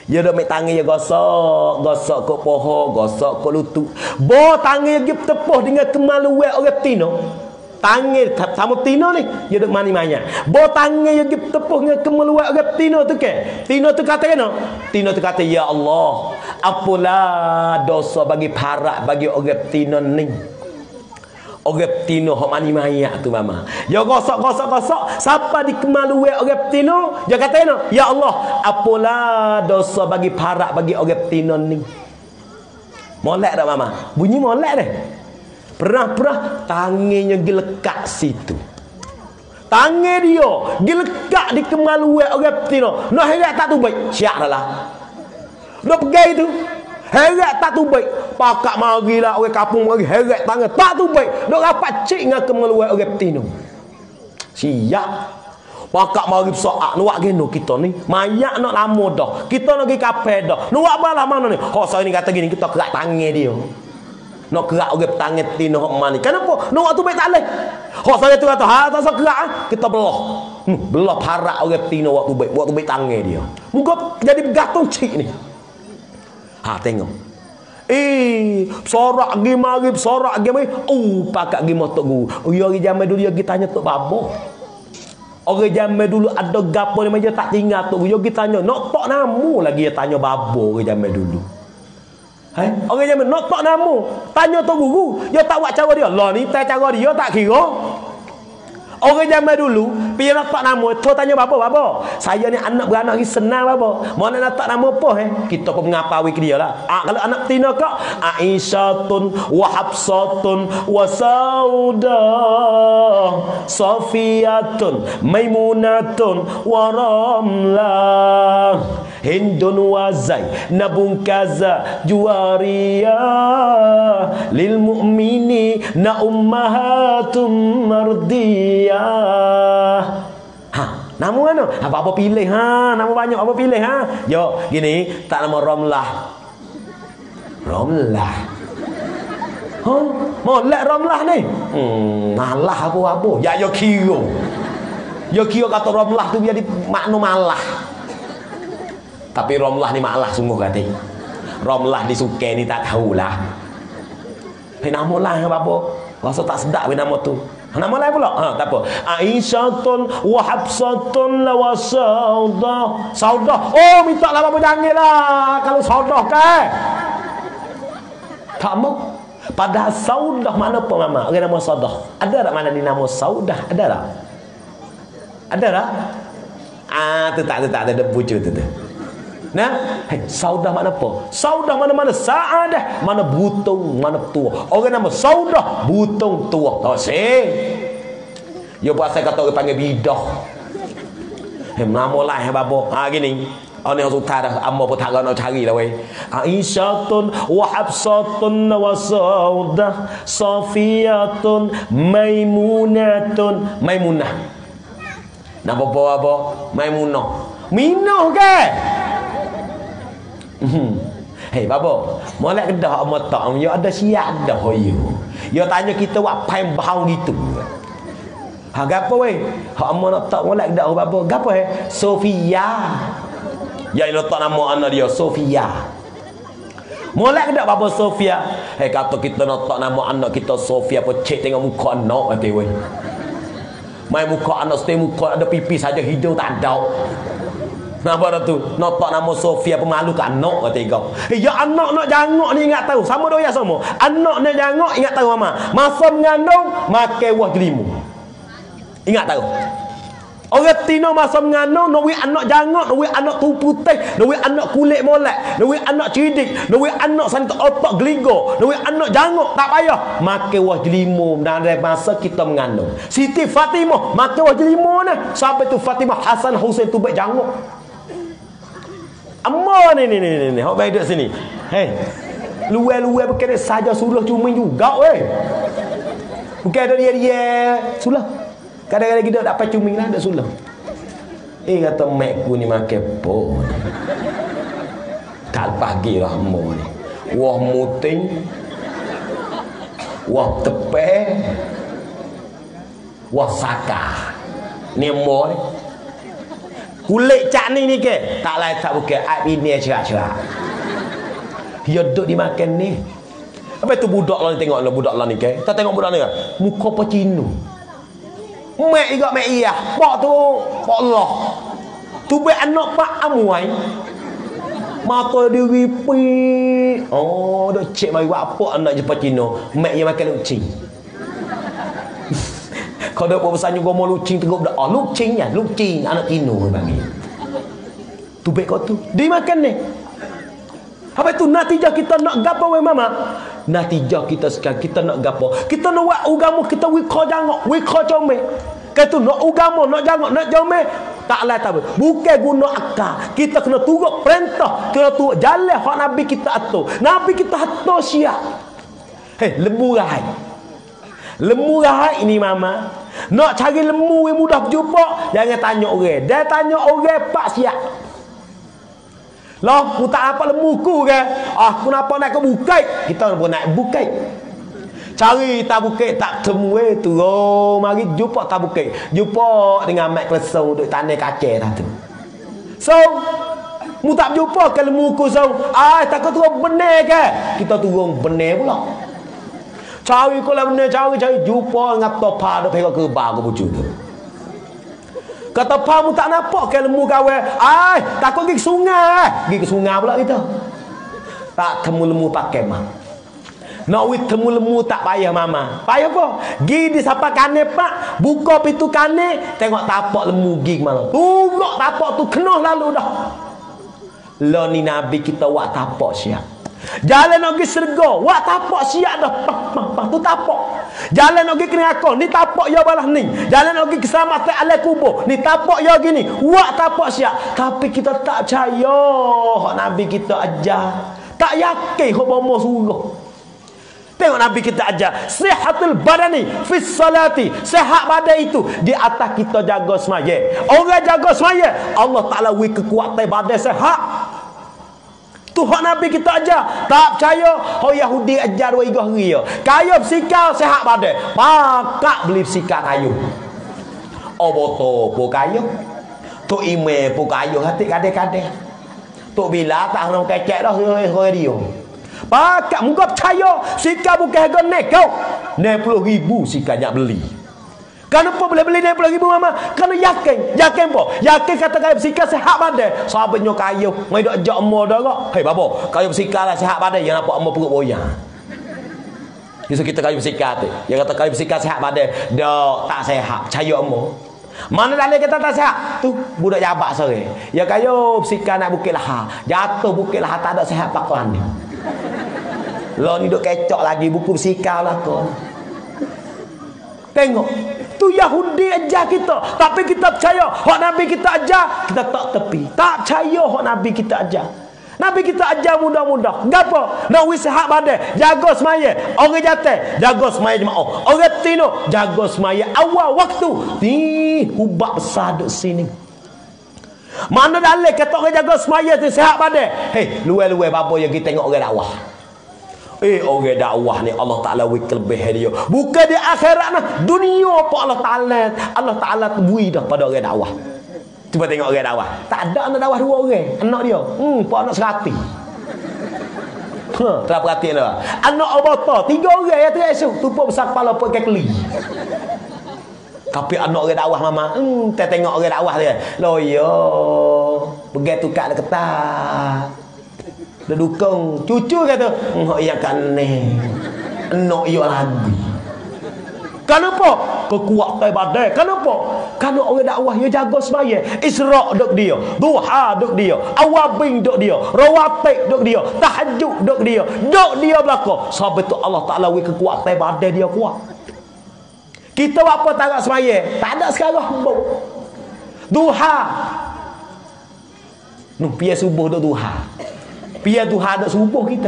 Ya dak mek tangan ya gosok, gosok ke poho, gosok ke lutut. Bo tangan ya gip tepuh dengan kemaluan orang tino. Tangan sama tino ni, ya dak mani banyak. Bo tangan ya gip tepuh dengan kemaluan orang tino tu ke. Tino tu kata kena. Tino tu kata ya Allah, apalah dosa bagi parak bagi orang tino ni. Orang tino hok mani mayak tu mama. Ya gosok gosok gosok siapa di kemaluan orang tino, dia kata no, ya Allah, apalah dosa bagi parak bagi orang tino ni. Molek dak mama? Bunyi molek deh. Pernah-pernah tangannya gelekat situ. Tangan dia gelekat di kemaluan orang tino. Noh heret tak tu baik. Siap dah lah. Dah pegai tu. Heret tak tu baik. Pakak marilah orang kampung mari heret tangan. Tak tu baik. Dok rapat cik dengan kemaluan orang tino. Siap. Pakak mari soak nuak geno kita ni. Mayak nak lama dah. Kita nak pergi kapal dah. Nuak balah mana ni? Hok saya ni kata gini, kita kerak tangan dia. Nak kerak orang tangan tino hok mana ni? Kenapa? Nuak tu baik tak leh. Hok saya tu kata, ha tak usah kerak, kita belah. Hmm, belah parak orang tino waktu baik, waktu baik tangan dia. Muka jadi bergantung cik ni. Ha tengok. Eh, sorak gi mari, sorak gi mari. Oh, pakak gi motok guru. Oh, ya orang zaman dulu ya kita tanya tok babo. Orang zaman dulu ada gapo ni meja tak tinggal tok guru. Ya kita tanya, nak tok namu lagi ya tanya babo orang zaman dulu. Hai, orang zaman nak tok namu, tanya tok guru. Ya tak buat cara dia. Lah ni tak cara dia tak kira. Orang zaman dulu, pergi nak tak nama, tu tanya bapa, bapa. Saya ni anak beranak ni senang bapa. Mana nak tak nama apa eh? Kita pun mengapawi ke dia lah. Ah, kalau anak tina kak, Aisyatun wa Hafsatun wa Saudah, Safiyatun, Maimunatun wa Ramlah, Hindun wa Zainabun kaza Juwariyah, lil mu'mini na ummahatum mardiyah. Ha, nama mana? Apa-apa pilih ha, nama banyak apa pilih ha. Yo, gini, tak nama Ramlah. Ramlah. Ha, molek Ramlah ni. Hmm, malah apa-apa. Ya yo kira. Yo kira kata Ramlah tu jadi makna malah. Tapi Ramlah ni malah sungguh kata. Ramlah disukai ni tak tahulah. Hei, nama lah apa-apa. Rasa tak sedap nama tu. Nama lain pula. Ha, tak apa. Aisyatun wa Hafsatun la wa Saudah. Saudah. Oh, minta lah apa janganlah kalau Saudah ke. Tak mau. Padahal Saudah mana apa mama? Orang nama Saudah. Ada tak mana di nama Saudah? Ada tak? Ada tak? Ah, tu tak, tu tak ada bucu tu tu. Nah, hey, Saudah mana apa? Saudah mana-mana Saadah, mana butung, mana tua. Orang nama Saudah, butung tua. Oh, sih. Ya buat saya kata orang panggil bidah. Hey, nama lah babo. Ha gini. Oh ni harus tada amma pun tak nak cari lah weh. Aisyatun wa Hafsatun wa Saudah, Safiyatun, Maimunatun, Maimunah. Nama apa-apa? Maimunah. Minah ke? Hmm. Hei babo, molek kedah amat tak yo ada siap dah yo. Yo tanya kita buat pai bahau gitu. Ha gapo weh? Ha amat nak tak molek dah babo. Gapo eh? Sofia. Ya ilo tak nama anak dia Sofia. Molek dah babo Sofia. Hei kata kita nak tak nama anak kita Sofia apa cek tengok muka anak kata weh. Mai muka anak stay muka ada pipi saja hidung tak ada. Nampak dah tu? Nak tak nama Sofia pemalu ke anak kata kau. Ya anak nak jangok ni ingat tahu. Sama doya sama. Anak nak jangok ingat tahu mama. Masa mengandung makan buah jelimu. Ingat tahu. Orang tino masa mengandung nak wei anak jangok, nak wei anak tu putih, nak wei anak kulit molek, nak wei anak cidik, nak wei anak sangat otak geligo, nak wei anak jangok tak payah. Makan buah jelimu dari masa kita mengandung. Siti Fatimah makan buah jelimu nah. Sampai tu Fatimah Hasan Husain tu baik jangok. Amma ni ni ni ni. Hok baik duduk sini. Hei. Luai-luai berkena saja sulah cuma juga weh. Bukan ada dia-dia sulah. Kadang-kadang kita dapat cuming lah ada sulah. Eh kata mak ku ni makan po. Tak pagi lah amma ni. Wah muting. Wah tepe. Wah saka. Ni amma ni. Kulit cak ni ni ke? Tak lain tak bukan. Aib ini cerak-cerak. Dia duduk dimakan ni. Apa tu budak lah ni tengok lah budak lah ni ke? Kita tengok budak ni kan? Muka pacino. Mek juga mek iya. Pak tu, Pak Allah. Tu be anak pak amuai. Mata dia ripi. Oh, dak cek mari buat apa anak je pacino. Mek dia makan lucing. Kau dah buat besarnya gomol lucing teruk dah. Oh, lucing ya, lucing anak tino bagi. Tu baik kau tu. Dia makan ni. Apa itu natijah kita nak gapo we mama? Natijah kita sekarang kita nak gapo? Kita nak buat agama kita wiko jangok, wiko comel. Kata nak agama, nak jangok, nak comel. Tak lah tak. Bukan guna akal. Kita kena turut perintah, kena turut jalan hak Nabi kita atur. Nabi kita atur siap. Hei, lembu rahai. Lembu rahai ini mama. Nak cari lembu yang mudah berjumpa, jangan tanya orang. Dia tanya orang pak siap. Lah, aku tak apa lembu ku ke? Ah, aku nampak nak ke bukit. Kita pun nak bukit. Cari tak bukit tak temu eh tu. Oh, mari jumpa tak bukit. Jumpa dengan mak kelesong duk tanah kacang dah tu. So, mu tak jumpa ke lembu ku so. Ah, takut turun benar ke? Kita turun benar pula. Cari ko lah benar, cari cari jumpa dengan topa duk pergi ke bar ke bucu tu. Kata pamu tak nampak ke lembu kawan. Ai, takut pergi ke sungai. Pergi ke sungai pula kita. Tak temu lembu pakai mah. Nak wit temu lembu tak payah mama. Payah apa? Gi di sapa kane pak, buka pintu kane, tengok tapak lembu gi mana. Tungok tapak tu kena lalu dah. Lo ni Nabi kita wak tapak siap. Jalan nak pergi serga, wak tapak siap dah. Pah, pah, pah, tu tapak. Jalan nak pergi ke neraka, ni tapak ya balah ni. Jalan nak pergi keselamatan alam kubur, ni tapak ya gini. Wak tapak siap. Tapi kita tak percaya hak Nabi kita ajar. Tak yakin hak bomo suruh. Tengok Nabi kita ajar sihatul badani fis salati. Sihat badan itu di atas kita jaga semaya. Orang jaga semaya, Allah Taala wi kekuatan badan sihat. Tu hak Nabi kita ajar. Tak percaya hak Yahudi ajar dua tiga hari ya. Kayu bersikap sihat badan. Pakak beli bersikap kayu. Oh boto po kayu. Tu ime po kayu hati kadang-kadang. Tu bila tak nak kecek dah hoi dia. Pakak muka percaya sikap bukan harga nek kau. enam puluh ribu sikap nak beli. Kenapa boleh beli enam puluh ribu mama? Kerana yakin. Yakin apa? Yakin kata kayu bersikap sihat badan. Sahabatnya kayu. Mai dok ajak emak dah kak. Hei babo, kayu bersikap lah sihat badan. Yang nampak emak perut boyang. Justru kita kayu bersikap tu. Yang kata kayu bersikap sihat badan. Dok, tak sihat. Percaya emak. Mana dalil kita tak sihat? Tu budak jabat sore. Ya kayu bersikap nak bukit lah. Jatuh bukit lah tak ada sihat paklan ni. Lo ni duk kecok lagi buku bersikap lah kau. Tengok. Tu Yahudi ajar kita. Tapi kita percaya hak Nabi kita ajar, kita tak tepi. Tak percaya hak Nabi kita ajar. Nabi kita ajar mudah-mudah. Gapo? Nak wis sihat badan, jaga semaya. Orang jatuh, jaga semaya jemaah. Orang tino, jaga semaya awal waktu. Ni hubak besar duk sini. Mana dalil kata orang jaga semaya tu sihat badan? Hei, luar-luar babo yang kita tengok orang dakwah. Eh, orang dakwah ni Allah Ta'ala wik lebih dia. Bukan di akhirat nah. Dunia apa Allah Ta'ala. Allah Ta'ala tebui dah pada orang dakwah. Cuba tengok orang dakwah. Tak ada anak dakwah dua orang. Anak dia. Hmm, pak anak serati. Ha, tak perhatian dah. Anak abata. Tiga orang yang teresuk. Tumpuk besar kepala pun kekeli. Tapi anak orang dakwah mama. Hmm, kita tengok orang dakwah dia. Loyo. Pergi tukar dekat ketat. Dia dukung cucu kata oh iya kan ni nok iya lagi. Kenapa? Kekuatan badan. Kenapa? Karena orang dakwah dia jaga semaya. Isra' duk dia, duha duk dia, awabin duk dia, rawatib duk dia, tahajud duk dia, duk dia belaka. Sebab itu Allah Taala wi kekuatan badan dia kuat. Kita buat apa tak semaya? Tak ada sekarang. Duha. Nu pia subuh duk duha. Pia Tuhan ada subuh kita.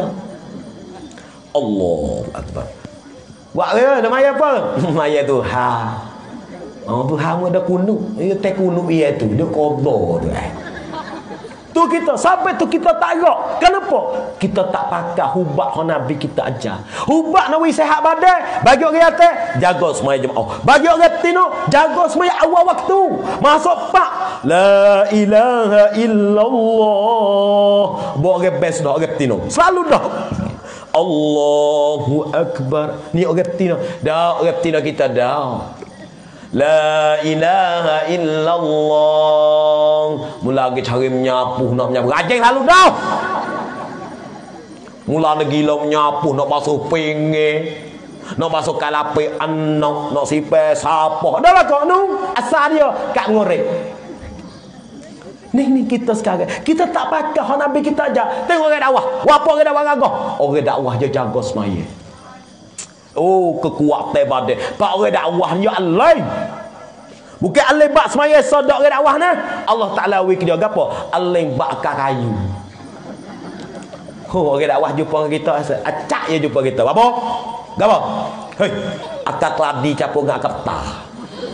Allahu Akbar. Buat dia ada maya apa? Maya Tuhan. Oh Tuhan ada kunut. Dia tak kunut dia tu. Dia qada tu eh. Tu kita sampai tu kita tak gerak. Kenapa? Kita tak pakai hubak Nabi kita ajar. Hubak nawi sihat badan, bagi orang atas jaga semaya jemaah. Bagi orang tino jaga semaya awal waktu. Masuk pak La ilaha illallah. Bawa orang best dah, orang tino. Selalu dah. Allahu Akbar. Ni orang tino. Dah orang tino kita dah. La ilaha illallah. Mula lagi cari menyapu, nak menyapu. Rajin lalu dah. Mula lagi gila menyapu, nak basuh pinggir. Nak masuk kalape anak, nak sipai siapa. Dah lah kau nu. Asal dia kat ngorek. Ni ni kita sekarang. Kita tak pakai hak Nabi kita aja. Tengok orang dakwah. Apa orang dakwah gagah? Orang dakwah je jaga semaya. Oh, kekuatan badan. Pak orang dakwah ni alai. Bukan alai bak semaya sodak orang dakwah nah. Allah Taala wi dia gapo? Alai bak kayu. Oh, orang dakwah jumpa kita acak je jumpa kita. Apa? Gapo? Hei, akak ladi capung ngak kapta.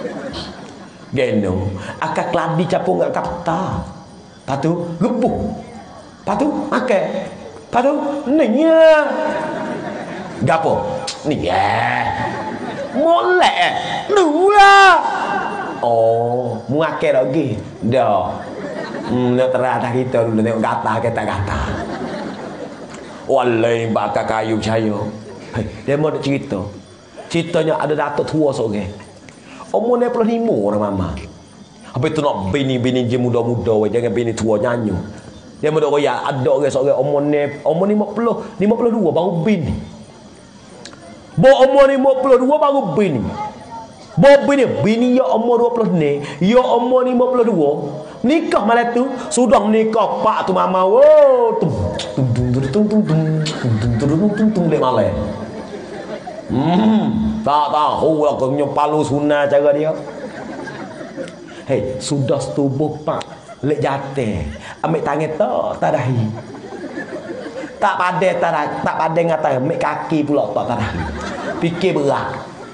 Geno, akak ladi capung ngak kapta. Patu gebuh. Patu makan. Patu nya. Gapo? Ni ya. Molek. Dua. Oh, mu akak lagi. Dah. Hmm, nak terada kita dulu tengok gata kita gata. Walai bakal kayu saya. Hey, dia mau nak cerita. Ceritanya ada datuk tua seorang. Umur enam puluh lima orang mama. Habis tu nak bini-bini je muda-muda, jangan bini tua nyanyi. Dia mau royak ada orang seorang umur ni umur lima puluh, lima puluh dua baru bini. Bo umur lima puluh dua baru bini. Bo bini, bini ya umur dua puluh ni, ya umur lima puluh dua. Nikah malam tu sudah menikah pak tu mama. Wo, tum tum tum tum tum tum tum tum tum tum lek malam. Hmm, tak tahu lah kau palu sunah cara dia. Hei, sudah setubuh pak lek jate. Ambil tangan tak tak dahi. Tak padai tak tak padai ngata, ambil kaki pula tak tak dahi. Fikir berat.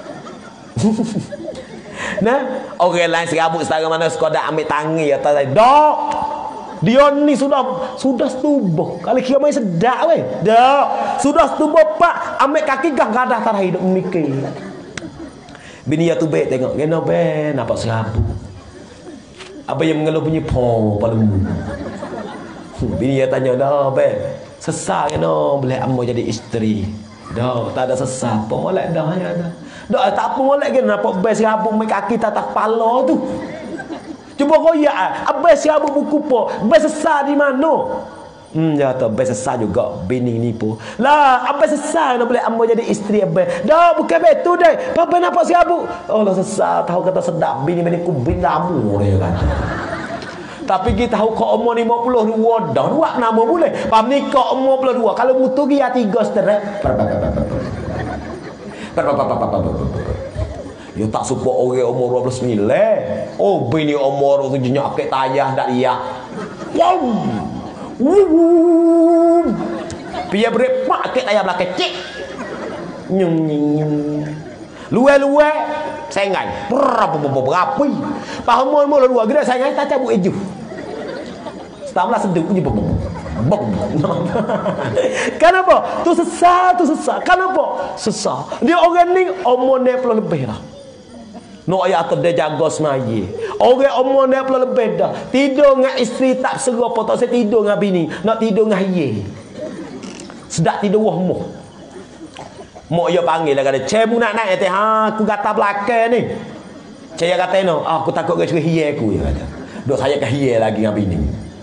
Nah, orang lain serabut setara mana sekolah ambil tangi atau dok. Dia ni sudah sudah setubuh. Kalau kira main sedap weh. Dak, sudah setubuh pak, ambil kaki gah gadah tarah hidup mikir. Bini ya tu baik tengok, kena ben nampak serabut. Apa yang mengeluh bunyi po paling. Bini ya tanya dah ben. Sesat kena boleh ambo jadi isteri. Dah, tak ada sesat. Pun molek dah ya dah. Dah tak apa molek ke nampak bes serabut mai kaki tatap kepala tu. Cuba royak abes serabut buku po. Bes sesat di mana? Hmm, ya tu bes sesat juga bini ni pun. Lah, abes sesat nak boleh ambo jadi isteri abes. Dah bukan betul deh. Papa nampak serabut. Oh, lah sesat tahu kata sedap bini-bini ku binamu dia kata. Tapi kita tahu kau umur lima puluh dua dah. Buat nama boleh. Pam ni kau umur lima puluh dua. Kalau mutu dia tiga seterek. Ya tak suka orang umur dua puluh sembilan. Oh, bini umur tu jenyak ke tayah dak dia. Wow. Wuh. Biar berepak ke tayah belakang cik. Nyung nyung. Luai-luai sengai. Berapa berapi. Paham umur dua gede sengai tak cabut eju. Setamlah seduk punya bom. Bom. Kenapa? Tu sesat, tu sesat. Kenapa? Sesat. Dia orang ni umur enam puluh lebih dah. Nak ayat tu dia jaga semaya. Orang umur enam puluh lebih dah. Tidur dengan isteri tak seru apa tak. Saya tidur dengan bini. Nak tidur dengan ye. Sedap tidur wahmu. Mak dia panggil lah kata, "Cik mu nak naik teh ha, aku kata belakang ni." Cik dia kata no, ah, "Aku takut ke hiye aku," dia kata. Dok saya ke hiye lagi dengan bini.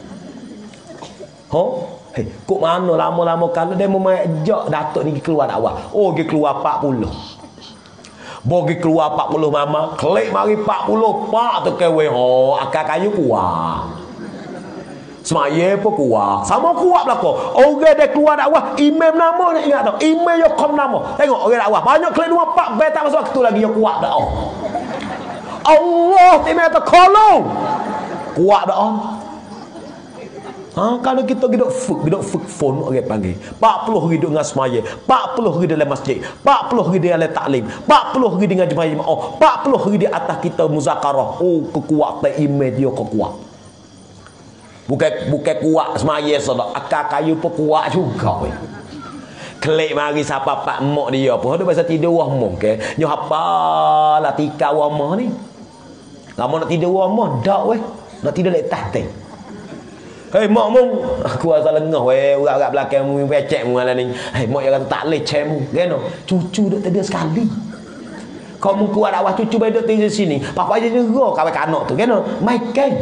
Ho? Hei, kok mana lama-lama kalau dia mau majak datuk ni keluar dakwah. Oh, dia keluar empat puluh. Bogi keluar empat puluh mama, klik mari empat puluh pak tu kewe ho, akak kayu kuat. Semaya pun kuat. Sama kuat belaka. Orang dia keluar dakwah, imam nama nak ingat tak? Imam yo kom nama. Tengok orang dakwah, banyak klik dua pak bet tak masuk waktu lagi yo kuat dah. Oh. Allah timai tak kolong. Kuat dah. Oh. Ha, kalau kita hidup fuk, hidup fuk phone orang panggil. empat puluh hari dengan semaya, empat puluh hari dalam masjid, empat puluh hari dalam taklim, empat puluh hari dengan jemaah, oh, empat puluh hari di atas kita muzakarah. Oh, kekuatan iman dia kuat. Bukan bukan kuat semaya sadak, akak kayu pun kuat juga weh. Klik mari siapa pak mak dia pun ada pasal tidur wahmah ke. Nyo apalah tika wahmah ni. Lama nak tidur wahmah dak weh. Nak tidur di atas teh. Hei mak mung, aku asal lengah weh urat-urat belakang mu pecek mu ala ni. Hei mak yang kata tak leh cemu. Geno, cucu duk tidur sekali. Kau mu kuat awak cucu bae duk tidur sini. Papa je nyerah kawan kanak tu. Geno, mai kan.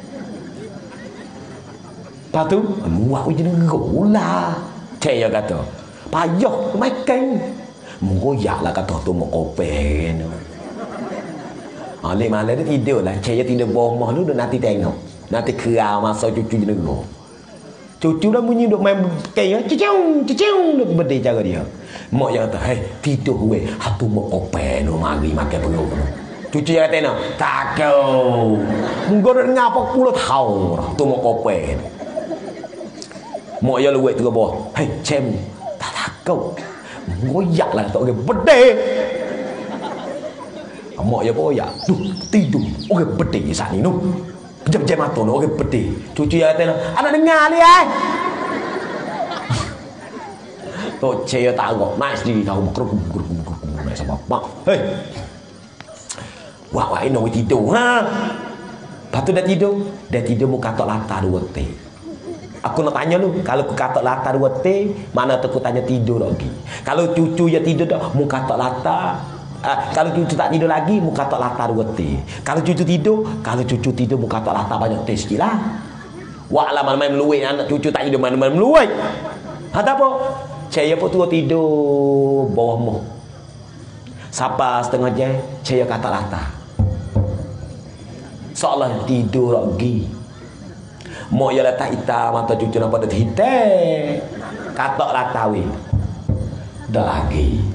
Lepas tu, muak je nyerah lah. Cik yang kata, payah mai kan. Mengoyaklah kata tu mak kopeng. Alik malam dia tidur lah. Cik yang tidur bawah rumah tu duk nanti tengok. Nanti kerau masa cucu je dengar. Cucu dah bunyi duk main kain, cicung, cicung duk berdiri cara dia. Mak yang kata, "Hei, tidur weh, hatu mak open no mari makan perut." Cucu yang kata, "Takau. Munggo dak ngapa puluh tahun tu mak open." Mak yang luwek tu ke bawah. "Hei, cem, tak takau. Ngoyaklah tak orang berdiri." Mak yang boyak, "Duh, tidur. Orang berdiri saat ni tu." Pejam-pejam mata nak orang pedih. Cucu yang kata, "Anak dengar ni eh." Tok cik tak agak naik sendiri tahu keruk keruk keruk naik sama mak. Hei. Wah, wah ini nak tidur ha. Lepas tu dah tidur, dah tidur mu katok latar dua teh. Aku nak tanya lu, kalau aku katok latar dua teh, mana tu aku tanya tidur lagi. Kalau cucu yang tidur dah mu katok latar. Uh, kalau cucu tak tidur lagi, muka tak latar dua teh. Kalau cucu tidur, kalau cucu tidur muka tak latar banyak teh sikit lah. Wah lah mana-mana meluik anak cucu tak tidur mana-mana meluik. Ada apa? Saya pun tu tidur bawah mu. Siapa setengah jam, saya kata latar. Seolah tidur lagi. Mau ya letak hitam atau cucu nampak dah hitam. Kata latar weh. Dah lagi.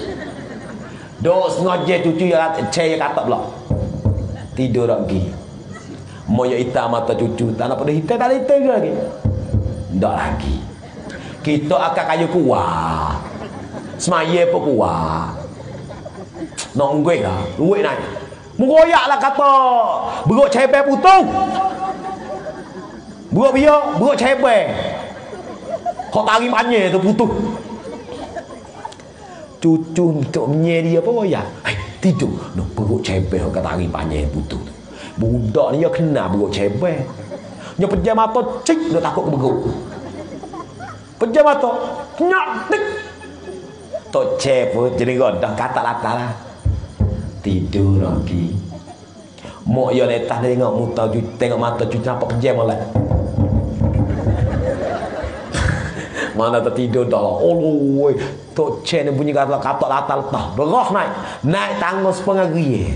Dos ngojek cucu yang cek kata pula. Tidur lagi. Moyo hitam mata cucu, tak nak pada hitam, tak ada hitam lagi. Tak lagi. Kita akan kayu kuat. Semaya pun kuat. Nak unggih lah, luik naik. Mengoyak lah kata. Beruk cepet putung. Beruk biar, beruk cepet. Kau tarik panjang tu putus. Cucu untuk menye dia apa ya? Hai, tidur. Nak perut cepet kau tarik panjang putus. Budak ni dia kena perut cepet. Dia pejam mata cik dia takut beruk. Pejam mata nyak tik. Tok cepet jadi godah kata lata lah. Tidur lagi. Mak yo letah tengok muka cucu, tengok mata cucu nampak pejam lah. Mana tertidur dah lah. Oh, Tok Cik ni bunyi kata katak latar letah. Berah naik. Naik tangga setengah ria.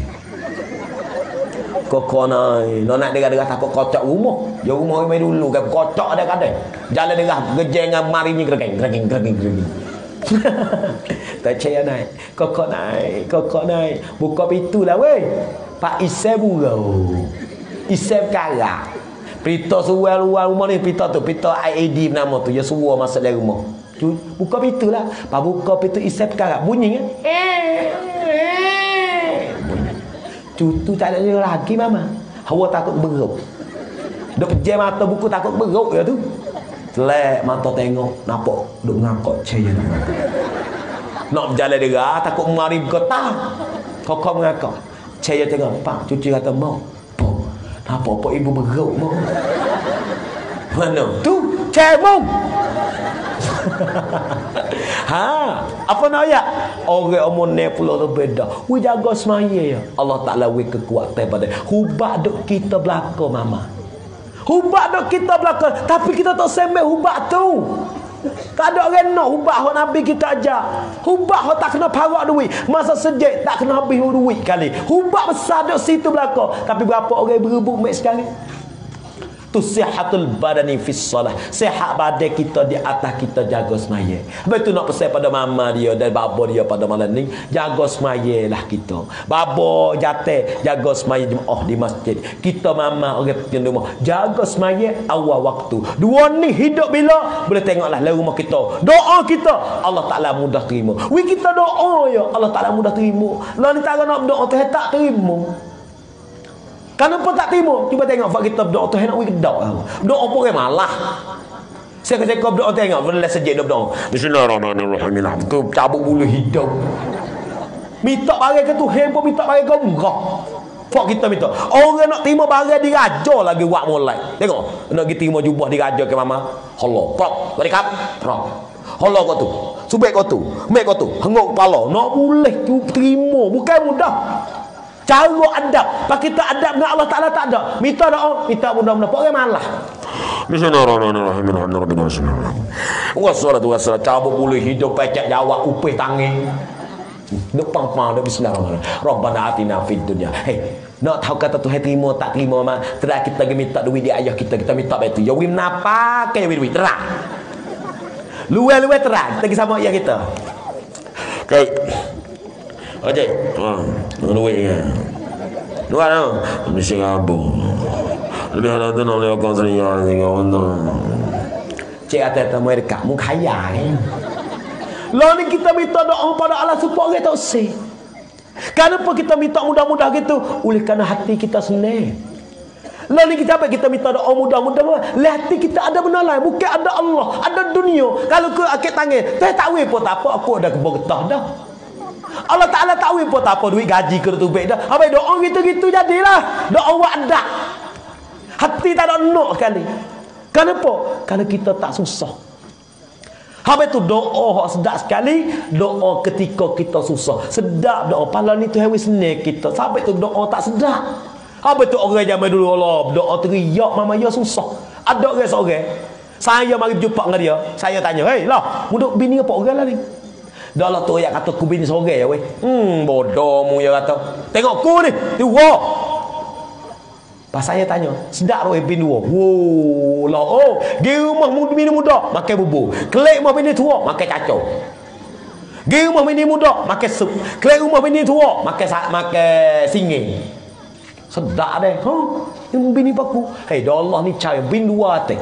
Koko naik. Nak naik dengar-dengar takut kocok rumah. Ya rumah ini dulu kan. Kocok ada kadang. Jalan dengar. Gejengan marinya gergeng. Gergeng, gergeng, gergeng. Tok Cik naik. Koko naik. Koko naik. Buka pintu lah weh. Pak Isai burau. Isai karak. Pita suruh luar rumah ni, pita tu, pita I A D nama tu, dia suruh masuk dalam rumah. Buka pintu lah. Pak buka pintu isap karak, bunyi kan? Eh, eh. Bunyi. Cucu tak ada lagi mama. Hawa takut beruk. Duk pejam mata buku takut beruk ya tu. Selek mata tengok, nampak duk ngangkut cahaya nak mata. Nak berjalan dia, takut mari kota. Kokok mengakak. Cahaya tengok, Pak, cucu kata mau. Apa-apa ibu beruk mau. Mana? Tu, cemong. Ha, apa nak ya? Orang umur ni pula tu beda. We jaga semaya ya. Allah Taala we kekuatan pada. Hubak duk kita belaka mama. Hubak duk kita belaka, tapi kita tak sembah hubak tu. Tak ada orang nak hubak hak Nabi kita ajar. Hubak hak tak kena parak duit. Masa sejak tak kena habis duit kali. Hubak besar duk situ belaka. Tapi berapa orang berebut mek sekali? Tu sihatul badani fis salah. Sihat badan kita di atas kita jaga semaya. Habis tu nak pesan pada mama dia dan bapa dia pada malam ni, jaga semaya lah kita. Bapa jatuh jaga semaya jemaah di masjid. Kita mama orang di rumah jaga semaya awal waktu. Dua ni hidup bila boleh tengoklah dalam rumah kita. Doa kita Allah Taala mudah terima. We kita doa ya Allah Taala mudah terima. Lah ni tak nak doa tu tak terima. Kenapa tak terima? Cuba tengok fak kita berdoa tu hendak we kedok. Doa pun malah. Saya kata kau berdoa tengok boleh sejak dia berdoa. Bismillahirrahmanirrahim. Tu cabut bulu hidup. Minta barang ke Tuhan pun minta barang kau murah. Fok kita minta. Orang nak terima barang diraja lagi buat mulai. Tengok, nak pergi terima jubah diraja ke mama. Holo, prop, balik kap, prop. Holo kau tu. Subek kau tu. Mek kau tu. Hengok kepala. Nak boleh tu terima, bukan mudah. Cara adab. Pak kita adab dengan Allah Taala tak ada. Minta doa, minta mudah-mudah. Pokok malah. Bismillahirrahmanirrahim. Alhamdulillah. Wassalatu wassalam. Cabut boleh hidup pecah jawab upih tangan. Duk pang-pang duk bismillahirrahmanirrahim. Rabbana atina fid dunya. Hey, nak tahu kata Tuhan terima tak terima mah. Terang kita pergi minta duit di ayah kita, kita minta baik tu. Ya wim napa ke duit terang. Luar-luar terang. Kita pergi sama ayah kita. Okey. Okey. Ha, duit ya. Luar tu. Mesti ngabung. Lebih ada tu nak lewat kau sendiri dengan orang. Cik atas mereka mu kaya ni. Lalu ni kita minta doa pada Allah supaya orang tak usah. Kenapa kita minta mudah-mudah gitu? Oleh kerana hati kita senang. Lalu kita apa? Kita minta doa mudah-mudah. Lihat hati kita ada benda lain. Bukan ada Allah, ada dunia. Kalau ke akik tangan, saya tak tahu pun tak apa. Aku ada kebergetah dah. Allah Ta'ala tak tahu pun tak apa. Duit gaji ke tu baik dah. Habis doa gitu-gitu jadilah. Doa wadah. Hati tak ada nak sekali. Kenapa? Kalau kita tak susah. Habis tu doa sedap sekali. Doa ketika kita susah. Sedap doa. Pala ni tu hewan senang kita. Sampai tu doa tak sedap. Habis tu orang zaman dulu Allah doa teriak mama ya susah. Ada orang seorang. Saya mari jumpa dengan dia. Saya tanya, hei lah, muduk bini apa orang lah ni? Dah lah tu ayat kata ku bini seorang ya weh. Hmm bodoh mu ya kata. Tengok ku ni. Tua. Pas saya tanya, sedap roh bini dua. Wow, lah oh, di rumah bini muda makan bubur. Kelek rumah bini tua makan kacau. Di rumah bini muda makan sup. Kelek rumah bini tua makan makan singing. Sedap deh. Ha, ini bini paku. Hei, dah Allah ni cari bini dua teh.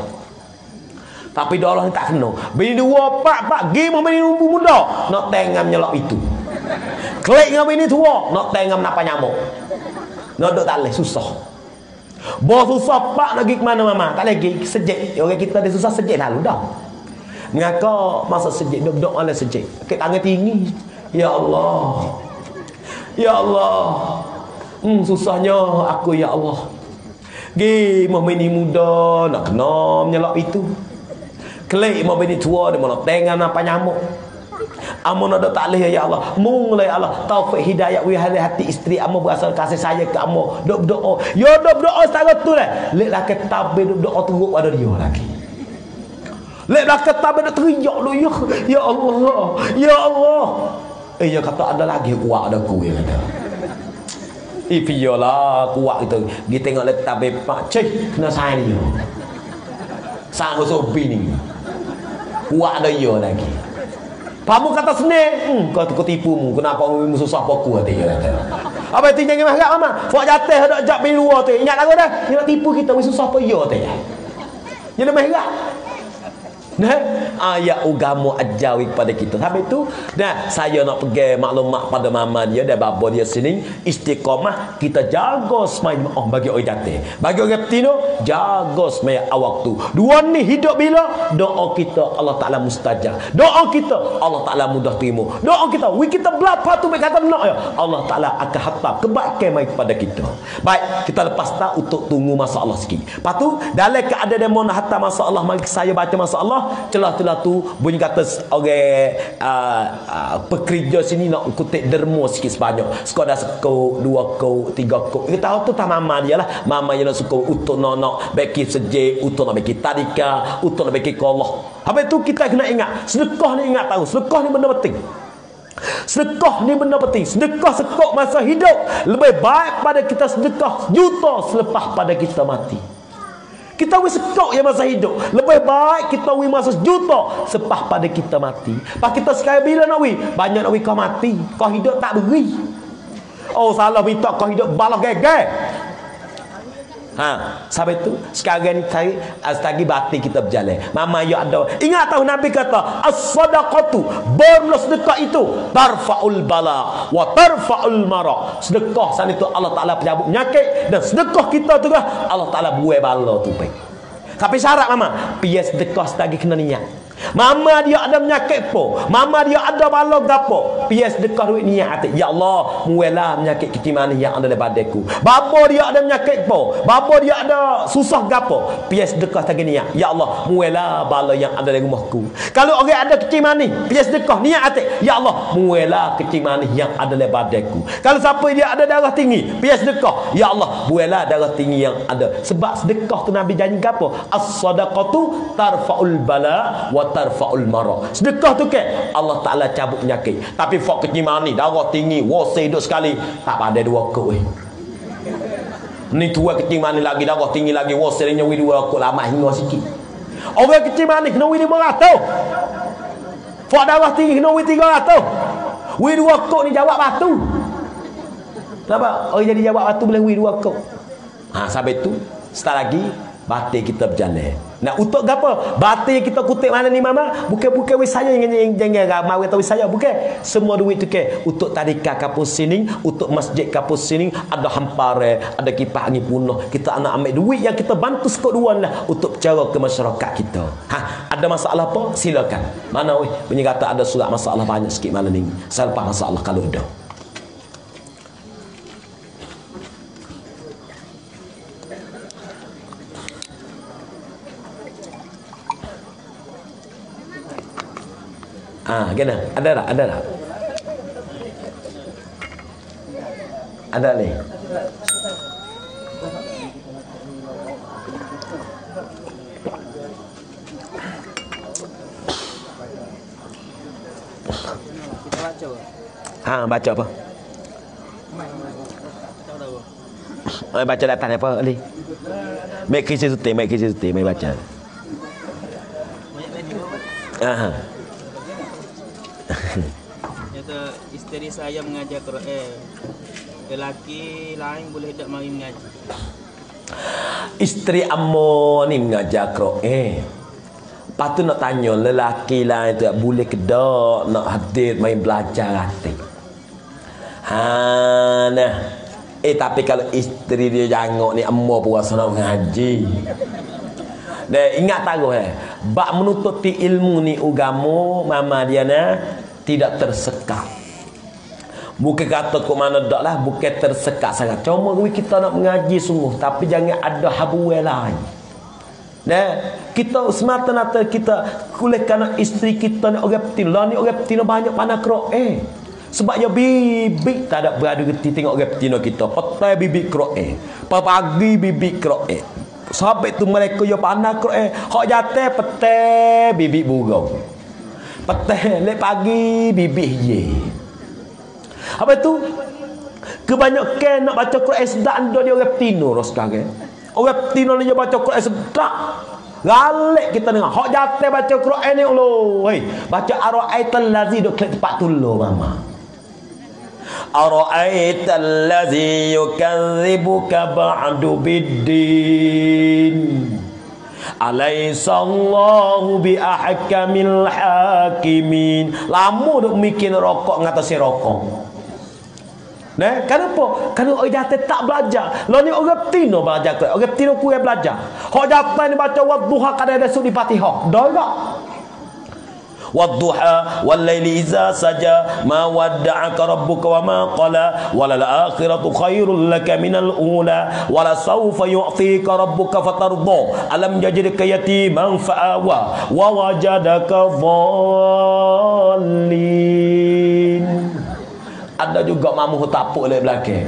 Tapi dah Allah ni tak kena. Bini dua pak pak gi rumah bini muda nak tengam nyelok itu. Kelek dengan bini tua nak tengam napa nyamuk. Nak duk tak leh susah. Bos susah pak nak pergi ke mana mama? Tak lagi sejik. Orang kita dia susah sejik lalu dah. Mengapa masa sejik duk doa oleh sejik. Ke tangan tinggi. Ya Allah. Ya Allah. Hmm susahnya aku ya Allah. Gi mau bini muda nak kena menyelak itu. Kelek mau bini tua dia mau tengah apa nyamuk. Amun ada tak leh ya Allah. Mulai Allah taufik hidayah wi hati isteri amo berasal kasih saya ke amo. Dok doa. Ya dok doa setara tu lah. Leklah ketabih dok doa teruk pada dia lagi. Leklah ketabih dok teriak lu ya. Ya Allah. Ya Allah. Eh ya kata ada lagi kuat ada ku ya kata. Ipiyolah kuat itu. Dia tengok letak bepak. Cik kena saya dia. Sang sobi ni. Kuat ada dia lagi. Pamu kata senang. Hmm, kau kau tipu mu. Kenapa mu susah pokok hati dia kata. Apa tu jangan marah mama. Fak jatuh ada jak bin luar tu. Ingat aku dah. Dia nak tipu kita mu susah apa ya tu. Jangan marah. Nah, ayat agama ajawi kepada kita. Sampai tu, nah, saya nak pergi maklumat pada mama dia dan bapa dia sini, istiqamah kita jaga semai oh bagi orang jatuh. Bagi orang petino, jaga semai awak tu. Dua ni hidup bila doa kita Allah Taala mustajab. Doa kita Allah Taala mudah terima. Doa kita, we kita belapa tu baik kata nak ya. Allah Taala akan hantar kebaikan mai kepada kita. Baik, kita lepas tak untuk tunggu masa Allah sikit. Lepas tu, dalam keadaan dia mau hantar masa Allah, mari saya baca masa Allah. Celah-celah tu bunyi kata orang uh, uh, pekerja sini nak kutip derma sikit sebanyak. Sekadar sekau, dua kau, tiga kau. Kita tahu tu tak mama dia lah. Mama yang nak suka untuk nak nak bagi sejik, untuk nak bagi tadika, untuk nak bagi Allah. Habis tu kita kena ingat, sedekah ni ingat tahu, sedekah ni benda penting. Sedekah ni benda penting. Sedekah sekok masa hidup lebih baik pada kita sedekah juta selepas pada kita mati. Kita wis sekok yang masa hidup. Lebih baik kita wis masa juta sepah pada kita mati. Pak kita sekarang bila nak wis? Banyak nak wis kau mati. Kau hidup tak beri. Oh salah minta kau hidup balas geger. Ha, sampai tu sekarang ni cari astagi bati kita berjalan. Mama ya ada. Ingat tahu Nabi kata, as-sadaqatu, borno sedekah itu tarfaul bala wa tarfaul mara. Sedekah sana itu Allah Taala penyabut penyakit dan sedekah kita tu Allah Taala buai bala tu baik. Tapi syarat mama, pias sedekah setagi kena niat. Mama dia ada penyakit po, mama dia ada bala gapo, pias sedekah duit niat hati. Ya Allah, muela penyakit kecil manis yang ada dalam badanku. Bapa dia ada penyakit po, bapa dia ada susah gapo, pias sedekah tagi niat. Ya Allah, muela bala yang ada dalam rumahku. Kalau orang ada kecil manis, pias sedekah niat hati. Ya Allah, muela kecil manis yang ada dalam badanku. Kalau siapa dia ada darah tinggi, pias sedekah. Ya Allah, muela darah tinggi yang ada. Sebab sedekah tu Nabi janji gapo? As-sadaqatu tarfa'ul bala wa tarfa'ul mara. Sedekah tu ke Allah Taala cabut penyakit. Tapi fak kecil mani darah tinggi, wose hidup sekali, tak pada dua kok weh. Ni tua kecil mani lagi darah tinggi lagi, wose nya wi dua kok lama hingga sikit. Orang kecil mani kena wi lima ratus. Fak darah tinggi kena wi tiga ratus. Wi dua kok ni jawab batu. Kenapa? Orang jadi jawab batu boleh wi dua kok. Ha, sampai tu setelah lagi batin kita berjalan. Nak untuk apa? Batin kita kutip mana ni mama? Bukan-bukan wis saya yang yang jangan ramai tahu saya, bukan. Semua duit tu ke untuk tadika kapus sini, untuk masjid kapus sini, ada hampare, ada kipas angin punah. Kita anak ambil duit yang kita bantu sekuduan lah untuk cara ke masyarakat kita. Ha, ada masalah apa? Silakan. Mana weh? Punya kata ada surat masalah banyak sikit malam ni. Saya lepas masalah kalau ada. Ah, kena. Ada tak? Ada tak? Ada ni. Kita baca. Ha, baca apa? Oh, baca datang apa Ali? Baik kisah suti, baik kisah suti, baik baca. Ah. Kata isteri saya mengajar Quran. Lelaki lain boleh tak mari mengaji. Isteri ammo ni mengajar Quran. Lepas tu nak tanya lelaki lain tu boleh ke tak nak hadir main belajar hati. Ha nah. Eh tapi kalau isteri dia jangok ni ammo puasa nak mengaji. Dan ingat taruh eh, bak menutupi ilmu ni agama mama dia nah tidak tersekat. Bukan kata kok mana dak lah, bukan tersekat sangat. Cuma kita nak mengaji sungguh, tapi jangan ada habuai lain. Nah, kita semata-mata kita kulit kerana isteri kita ni orang betina ni orang betina banyak pandai Quran. Sebab ya bibik tak ada berada reti tengok orang betina kita. Petai bibik Quran, pagi bibik Quran. Sampai tu mereka yo pandai Quran. Hak jatuh petai bibik burung. Petai lek pagi bibik ye. Apa tu? Kebanyakan nak baca Quran sedap anda dia orang betina dah sekarang. Orang betina ni dia baca Quran sedap. Galak kita dengar. Hak jatuh baca Quran ni Allah. Hei, baca ara'aital ladzi dok klik tempat tulu mama. Ara'aital ladzi yukadzibuka ba'du biddin. Alaysa Allahu bi ahkamil hakimin. Lama duk mikir rokok ngatasi rokok. Nah, kenapa? Kerana orang jatuh tak belajar. Lalu ni orang betina belajar. Orang betina kurang belajar. Hak jatuh ni baca wadduha kadang ada suri Fatihah. Dah tak? Wadduha wal laili iza saja ma wadda'aka rabbuka wa ma qala walal akhiratu khairul laka minal ula wala sawfa yu'tika rabbuka fatarda alam yajidka yatiman fa'awa wa wajadaka dhallin. Ada juga mamu tapuk oleh belakang.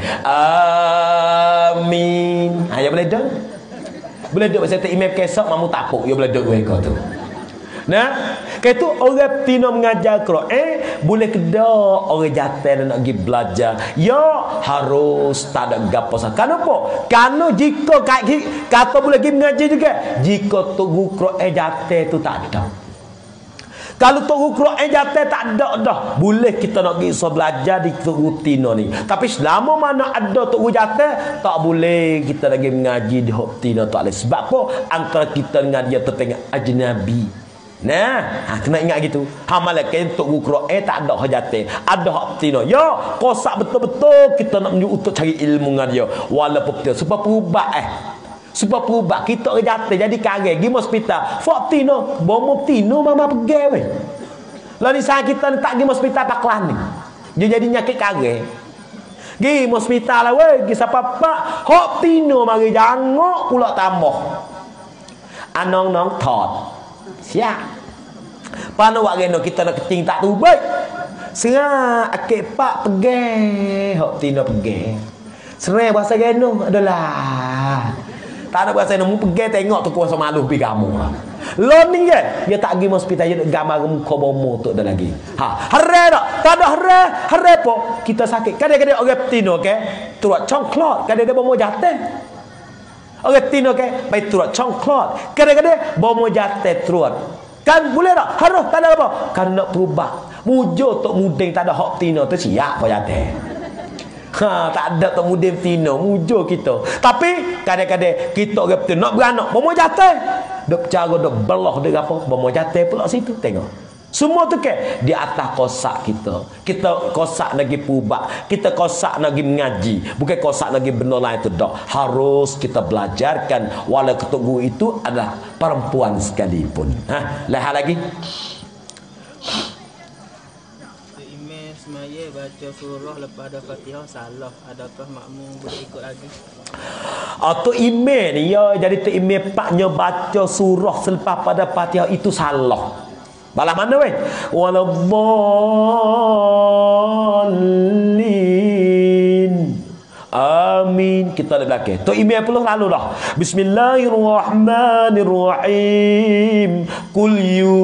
Amin. Ha, ya boleh dak? Boleh dak pasal tak imam kesok mamu tapuk, ya boleh dak mereka tu. Nah, kaitu orang betina mengajar Quran, eh, boleh kedak orang jatuh nak pergi belajar. Ya harus tak ada gapo sah. Kenapa? Karena jika kata boleh pergi mengaji juga, jika tunggu Quran jatuh tu tak ada. Kalau tunggu Quran jatuh tak ada dah. Boleh kita nak pergi so belajar di rutina ni. Tapi selama mana ada tunggu jatuh, tak boleh kita lagi mengaji di rutina tak boleh. Sebab apa? Antara kita dengan dia tertengah ajnabi. Nah, ha, kena ingat gitu. Hamalan untuk Quran eh, tak ada hak jatuh. Ada hak rutina. Ya, kosak betul-betul kita nak menuju untuk cari ilmu dengan dia. Walaupun kita sebab perubat eh. Supaya perubat kita orang jatuh jadi karek pergi hospital. Fok tino, bomo tino mama pergi weh. Lalu saya kita tak pergi hospital paklan ni. Dia jadi nyakit karek. Pergi hospital lah weh, pergi siapa pak, hok tino mari jangok pula tambah. Anong-nong thot. Siap. Pano wak geno kita nak kecing tak tu baik. Serah akik pak pergi, hok tino pergi. Serah bahasa geno adalah tak ada bahasa geno pergi tengok tu kuasa malu pi kamu. Lon ni je, dia tak pergi hospital dia gambar muka bomo tu dah lagi. Ha, hare tak? Tak ada hare, hare po. Kita sakit. Kadang-kadang orang tino ke, turut congklot, kadang dia bomo jatuh. Orang tino ke, baik turut congklot. Kadang-kadang bomo jatuh turut. Kan boleh tak? Harus tak ada apa? Kan nak berubah. Mujur tok muding tak ada hak tino tu siap apa jatuh. Ha, tak ada tok muding tino, mujur kita. Tapi kadang-kadang kita orang betul nak beranak, bomo jatuh. Dok cara dok belah dia apa? Bomo jatuh pula situ tengok. Semua tu ke di atas kosak kita. Kita kosak lagi pubak, kita kosak lagi mengaji, bukan kosak lagi benda lain tu dak. Harus kita belajarkan walau ketua itu adalah perempuan sekalipun. Ha, lihat lagi. Imam semaya baca surah lepas ada Fatihah salah. Adakah makmum boleh ikut lagi? Atau imam ni ya, jadi tu imam paknya baca surah selepas pada Fatihah itu salah. Balah mana weh? Waladdallin. Amin. Kita ada belakang. Tu imam puluh lalu dah. Bismillahirrahmanirrahim. Qul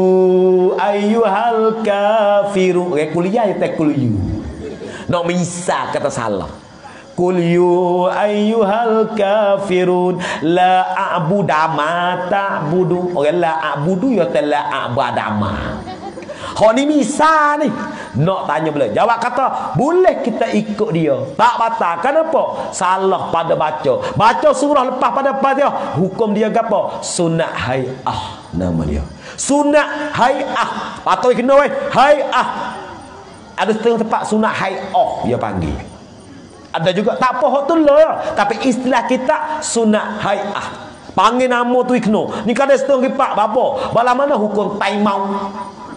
yu ayyuhal kafirun. Eh kuliah ya tak qul yu. Nak misal kata salah. Qul yu ayyuhal kafirun la a'budama ta'budu. Orang la a'budu ya tak la a'badama. Hak ni misal ni. Nak tanya boleh. Jawab kata, boleh kita ikut dia. Tak batal. Kenapa? Salah pada baca. Baca surah lepas pada Fatihah. Hukum dia apa? Sunat hai'ah nama dia. Sunat hai'ah. Patut kena weh. Hai'ah. Ada setengah tempat sunat hai'ah dia panggil. Ada juga tak apa hak tu lah, tapi istilah kita sunat hai'ah. Panggil nama tu ikno. Ni kada setengah ripak bapa. Bala mana hukum taimau?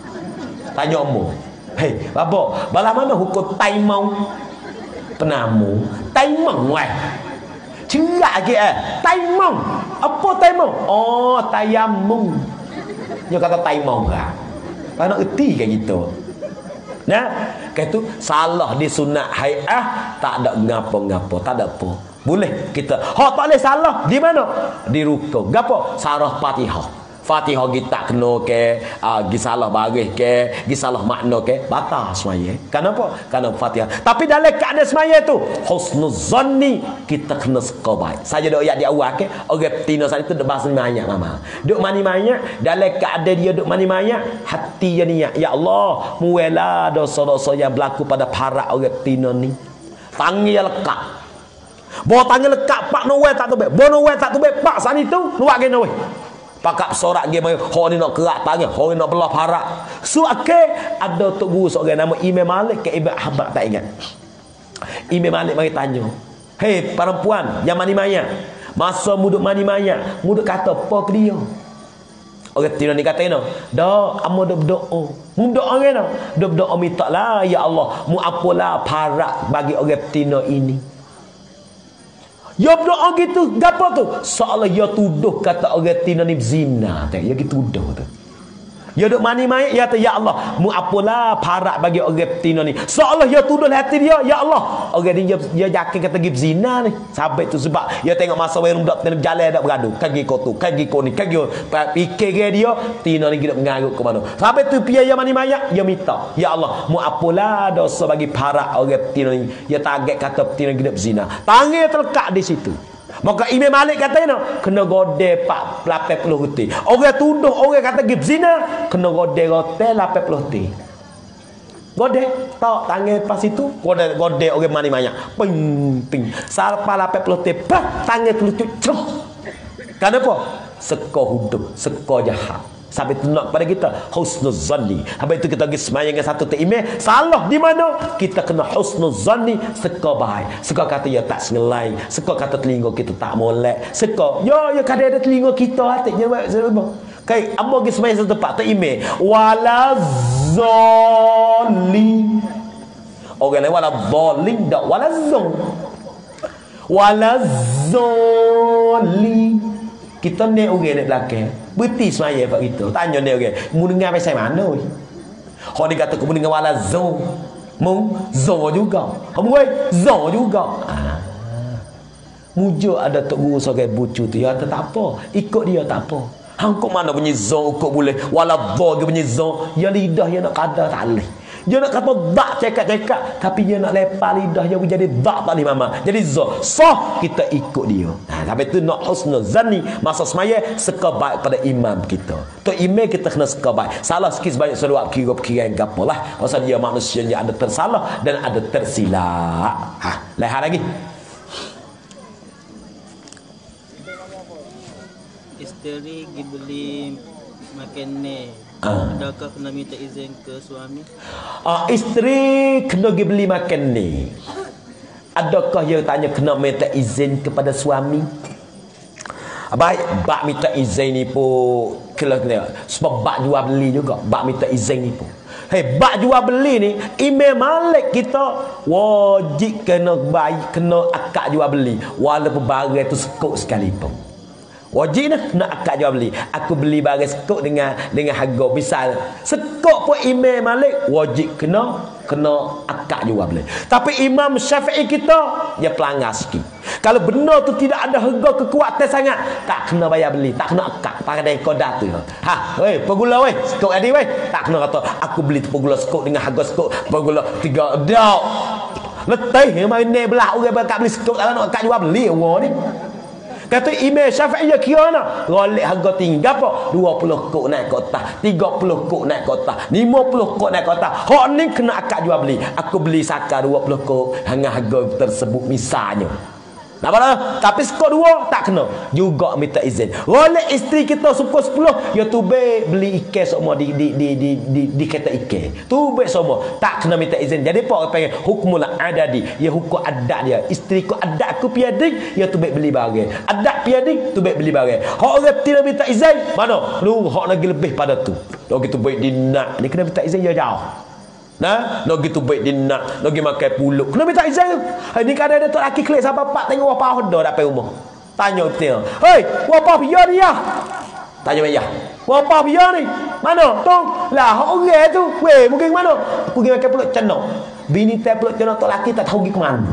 Tanya umur. Hei, bapa, bala mana hukum taimau? Penamu. Taimau weh. Cerak lagi eh. Taimau. Apa taimau? Oh, tayamum. Dia kata taimau kan. Nak erti kan gitu. Nah, kata salah di sunat hai'ah tak ada ngapo-ngapo, tak ada apa. Boleh kita. Hak tak boleh salah di mana? Di rukun. Gapo? Sarah Fatihah. Fatihah kita kena ke, uh, gi salah baris ke, gi salah makna ke, batal semaya. Kenapa? Kerana Fatihah. Tapi dalam keadaan semaya tu, husnuzanni kita kena suka baik. Saya dok ayat di awal ke, orang tina sana tu dok bahasa banyak mama. Dok mani banyak dalam keadaan dia dok mani banyak, hati dia niat, ya Allah, muela dosa-dosa yang berlaku pada para orang tina ni. Tangi lekat. Bawa tangan lekat pak no tak tu baik. Bawa no tak tu baik pak sana tu, luak gena weh. Pakak sorak dia mai ho ni nak kerak tangan, ho ni nak belah parak. So okay, ada tok guru seorang nama Imam Malik ke Ibn Habak tak ingat. Imam Malik mari tanya, "Hei perempuan yang mani mayat, masa muduk mani mayat, muduk kata apa ke dia?" Orang tina ni kata no, "Dak, amo dak berdoa." Mu berdoa ngena? Dak berdoa minta lah, ya Allah, mu apalah parak bagi orang tina ini. Ya berdoa gitu, gapo tu? Seolah ya tuduh kata orang tina ni zina, tak? Ya gitu tuduh tu. Ya duk mani mayat ya tu, ya Allah, mu apalah parak bagi orang tina ni. Seolah ya tuduh hati dia, ya Allah. Orang ni dia, dia yakin kata gib zina ni. Sampai tu sebab dia tengok masa orang dak tina berjalan dak bergaduh. Kaki kau tu, kaki kau ni, kaki fikir dia, tina ni kita mengarut ke mana. Sampai tu pia ya mani mayat, dia minta, ya Allah, mu apalah dosa bagi parak orang tina ni. Dia target kata tina kita berzina. Tangan terlekat di situ. Maka Imam Malik katanya kena gode pak lapan puluh hati. Orang tuduh orang kata gib zina, kena gode rote lapan puluh hati. Gode tak tangan pas itu, gode gode orang mani banyak. Ping ping. Salpa lapan puluh hati, bah tangan kelucut. Kenapa? Seko hidup, seko jahat. Sampai tu nak pada kita husnuzanni. Habis itu kita pergi semayang dengan satu email. Salah di mana? Kita kena husnuzanni seka baik. Seka kata ya tak sengelai. Seka kata telinga kita tak molek. Seka ya ya kadang ada telinga kita hatinya baik sebab. Kai amo pergi semayang satu tempat tu email. Wala zoli. Orang lain wala zalim dak wala zon. Wala zoli. Kita ni orang nak belakang. Berhenti semaya pak kita. Tanya dia orang. Mu dengar pasal mana weh? Hak dia kata kamu dengar wala zo. Mu zo juga. Kamu weh zo juga. Ah. Mujuk ada tok guru sebagai bucu tu. Ya tak apa. Ikut dia tak apa. Hang kok mana bunyi zo kok boleh. Wala zo ke bunyi zo. Ya lidah yang nak kadar tak boleh. Dia nak kata dak cekak-cekak tapi dia nak lepas lidah dia jadi dak tak ni mama. Jadi zo sah kita ikut dia. Ha sampai tu nak husnuzanni masa semaya seka baik pada imam kita. Tu imam kita kena seka baik. Salah sikit sebanyak seluap kira perkiraan gapalah. Pasal dia manusianya ada tersalah dan ada tersilap. Ha leha lagi. Isteri pergi beli makan ni. Ah. Adakah kena minta izin ke suami? Ah, isteri kena pergi beli makan ni. Adakah dia tanya kena minta izin kepada suami? Baik, bak minta izin ni pun kalau kena sebab bak jual beli juga, bak minta izin ni pun. Hei, bak jual beli ni Imam Malik kita wajib kena baik kena akad jual beli walaupun barang tu sekut sekalipun. Wajib nak nak akad jual beli. Aku beli barang sekut dengan dengan harga misal sekut pun Imam Malik wajib kena kena akad jual beli. Tapi Imam Syafi'i kita dia pelanggar sikit. Kalau benar tu tidak ada harga kekuatan sangat, tak kena bayar beli, tak kena akad pakai kodak tu. Ha, weh, pegula weh, sekut adi weh. Tak kena kata aku beli tu pegula sekut dengan harga sekut pegula tiga dak. Letih main ni belah orang berkat beli sekut kalau nak akad jual beli orang ni. Kata Imam Syafi'i ya kira nak golek harga tinggi apa? dua puluh kok naik kota, tiga puluh kok naik kota, lima puluh kok naik kota. Hak ni kena akad jual beli. Aku beli saka dua puluh kok dengan harga tersebut misalnya. Nampak tak? Tapi skor dua tak kena. Juga minta izin. Golek isteri kita suku sepuluh, ya tubek beli ikan semua di di di di di, di kereta ikan. Tubek semua tak kena minta izin. Jadi apa orang panggil hukmul adadi. Ya hukum adat dia. Isteri ku adat aku piading, ya tubek beli barang. Adat piading, tubek beli barang. Hak orang tidak minta izin, mana? Lu hak lagi lebih pada tu. Kalau gitu baik dinak, ni kena minta izin ya jauh. Nah, no gitu baik dia nak, no gi makan puluk. Kena minta izin. Hai ni kadang ada tok laki klik sampai pak tengok apa hodo dapat rumah. Tanya dia. Hei, apa dia ni ya? Tanya ya. Apa dia ni? Mana? Tong. Lah orang tu. Weh, mungkin mana? Aku gi makan puluk cenok. Bini teh puluk cenok tok laki tak tahu gi ke mana.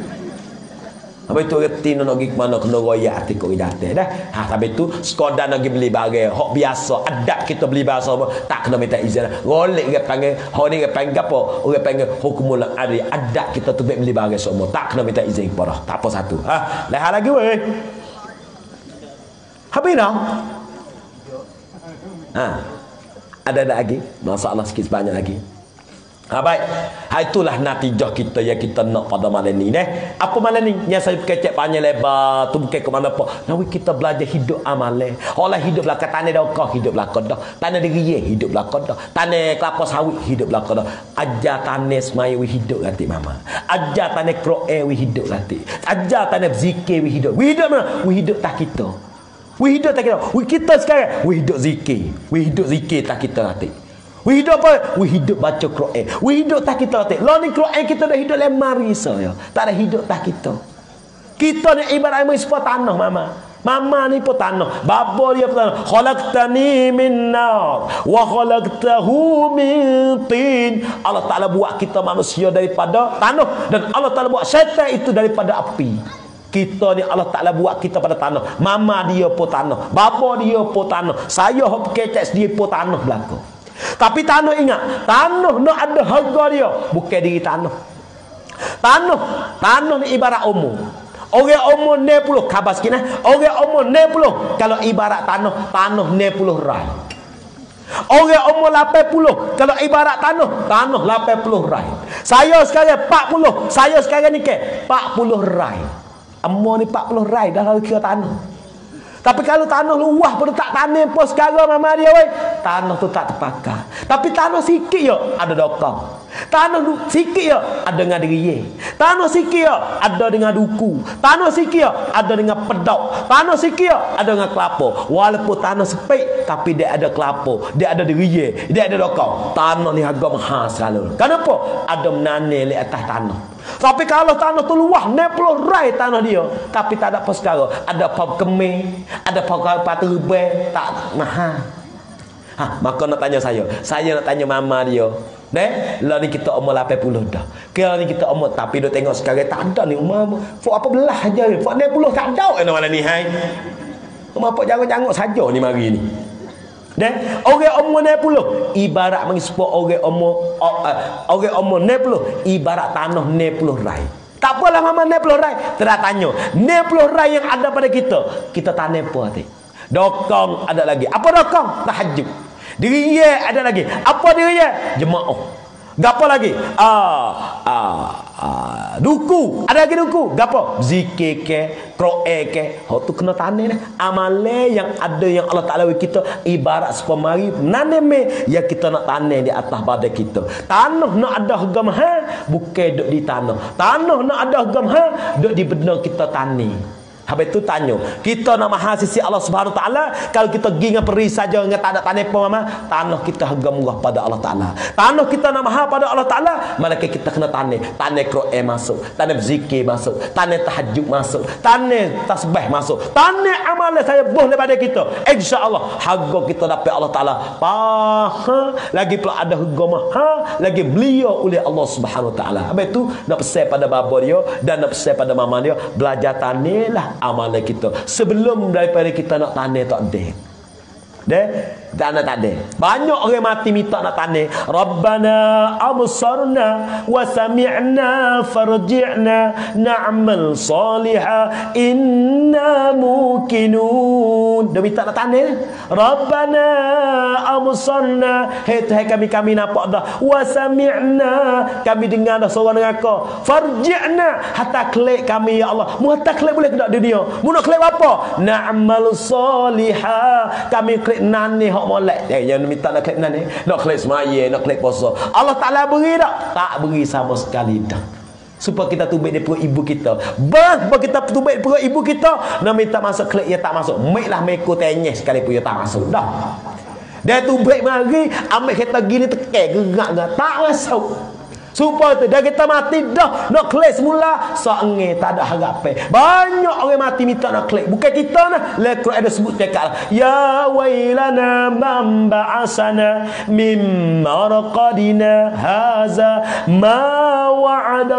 Habis tu reti nak pergi ke mana kena royak hati kau datang dah. Ha habis tu sekadar nak pergi beli barang hak biasa adat kita beli barang apa tak kena minta izin. Golek dia panggil hak ni dia panggil apa? Orang panggil hukumul adli. Adat kita tu beli barang semua tak kena minta izin kepada. Tak apa satu. Ha leha lagi weh. Habis dah. Ha. Ada ada lagi? Masalah sikit banyak lagi. Ha baik. Ha itulah natijah kita yang kita nak pada malam ni neh. Apa malam ni? Yang saya kecek panjang lebar tu bukan ke mana apa. Nawi kita belajar hidup amalan. Olah hidup belaka tanah dah kau hidup belaka dah. Tanah diri hidup belaka dah. Tanah kelapa sawit hidup belaka dah. Ajar tanah semaya we hidup nanti mama. Ajar tanah Quran we hidup nanti. Ajar tanah zikir we hidup. We hidup mana? We hidup tak kita. We hidup tak kita. We kita sekarang we hidup zikir. We hidup zikir tak kita nanti. We hidup apa? We hidup baca Quran. We hidup tak kita latih. Lah ni Quran kita dah hidup lemari saya. Tak ada hidup tak kita. Kita ni ibarat mai sepa tanah mama. Mama ni pun tanah. Bapa dia pun tanah. Khalaqtani min nar wa khalaqtahu min tin. Allah Taala buat kita manusia daripada tanah dan Allah Taala buat syaitan itu daripada api. Kita ni Allah Taala buat kita pada tanah. Mama dia pun tanah. Bapa dia pun tanah. Saya hok kecek dia pun tanah belaka. Tapi tanah ingat, tanah nak ada harga dia, bukan diri tanah. Tanah, tanah ni ibarat umur. Orang umur enam puluh khabar sikit nah. Orang umur enam puluh kalau ibarat tanah, tanah enam puluh rai. Orang umur lapan puluh kalau ibarat tanah, tanah lapan puluh rai. Saya sekarang empat puluh, saya sekarang ni ke empat puluh rai. Amor ni empat puluh rai dah lalu kira tanah. Tapi kalau tanah luah pun tak tanam pun sekarang mama dia weh, tanah tu tak terpakai. Tapi tanah sikit ya ada dokong. Tanah sikit ya ada dengan deriye. Tanah sikit ya ada dengan duku. Tanah sikit ya ada dengan pedok. Tanah sikit ya ada dengan kelapa. Walaupun tanah sepik tapi dia ada kelapa, dia ada deriye, dia ada dokong. Tanah ni harga mahal selalu. Kenapa? Ada menanam di atas tanah. Tapi kalau tanah tu luah enam puluh rai tanah dia, tapi tak ada apa sekarang. Ada apa kemih, ada apa patu be, tak mahal. Ha, maka nak tanya saya, saya nak tanya mama dia. Deh, lah ni kita umur lapan puluh dah. Kira ni kita umur, tapi dia tengok sekarang tak ada ni umur. Fok apa belah aja ni. Fok enam puluh tak ada mana ni hai. Umur apa jangok-jangok saja ni mari ni. Deh, orang umur enam puluh ibarat mengispo orang umur uh, orang umur enam puluh ibarat tanah enam puluh rai. Tak apalah mama enam puluh rai. Terus tanya, enam puluh rai yang ada pada kita, kita tanam apa hati? Dokong ada lagi. Apa dokong? Tahajud. Diriye ada lagi. Apa diriye? Jemaah. Gapo lagi? Ah, ah, ah, duku. Ada lagi duku. Gapo? Zikir ke, Qur'an ke. Hak tu kena tanam dah. Amale yang ada yang Allah Taala bagi kita ibarat sepemari naname yang kita nak tanam di atas badan kita. Tanah nak ada harga mahal, bukan duk di tanah. Tanah nak ada harga mahal, duk di benda kita tanam. Habis tu tanya, kita nak mahal sisi Allah Subhanahu Taala, kalau kita pergi dengan peri saja dengan tak ada tanah apa mama, tanah kita harga murah pada Allah Taala. Tanah kita nak mahal pada Allah Taala, malaikat kita kena tanah, tanah Quran masuk, tanah zikir masuk, tanah tahajud masuk, tanah tasbih masuk, tanah amalan saya boleh pada kita. Insya-Allah harga kita dapat Allah Taala. Paha lagi pula ada harga mahal lagi beliau oleh Allah Subhanahu Taala. Habis tu nak pesan pada bapa dia dan nak pesan pada mama dia, belajar tanah lah amalan kita sebelum daripada kita nak tanah tak ada. Deh, tanah tak ada. Banyak orang mati minta nak tanah. Rabbana absarna wa sami'na farji'na na'mal salihah inna muqinun. Dia minta nak tanah. Rabbana absarna, hey Tuhan kami kami nampak dah. Wa sami'na, kami dengar dah suara neraka. Farji'na, hatta klik kami ya Allah. Mu hatta klik boleh ke tak dunia? Mu nak klik apa? Na'mal salihah, kami klik nani hak molek. Eh, yang minta nak klik nani, nak klik semaya, nak klik puasa. Allah Taala beri tak? Tak beri sama sekali dah. Supaya kita tubik di perut ibu kita. Bah, bah kita tubik di perut ibu kita, nak minta masuk klik ya tak masuk. Miklah meko tenyes sekali pun ya tak masuk dah. Dia tubik mari, ambil kereta gini tekek gerak-gerak tak masuk. Supaya tu dah kita mati dah nak klik semula sange tak ada harapan. Banyak orang mati minta nak klik, bukan kita nah. La Quran ada sebut dekat ya wailana man ba'asana mim marqadina haza ma wa'ada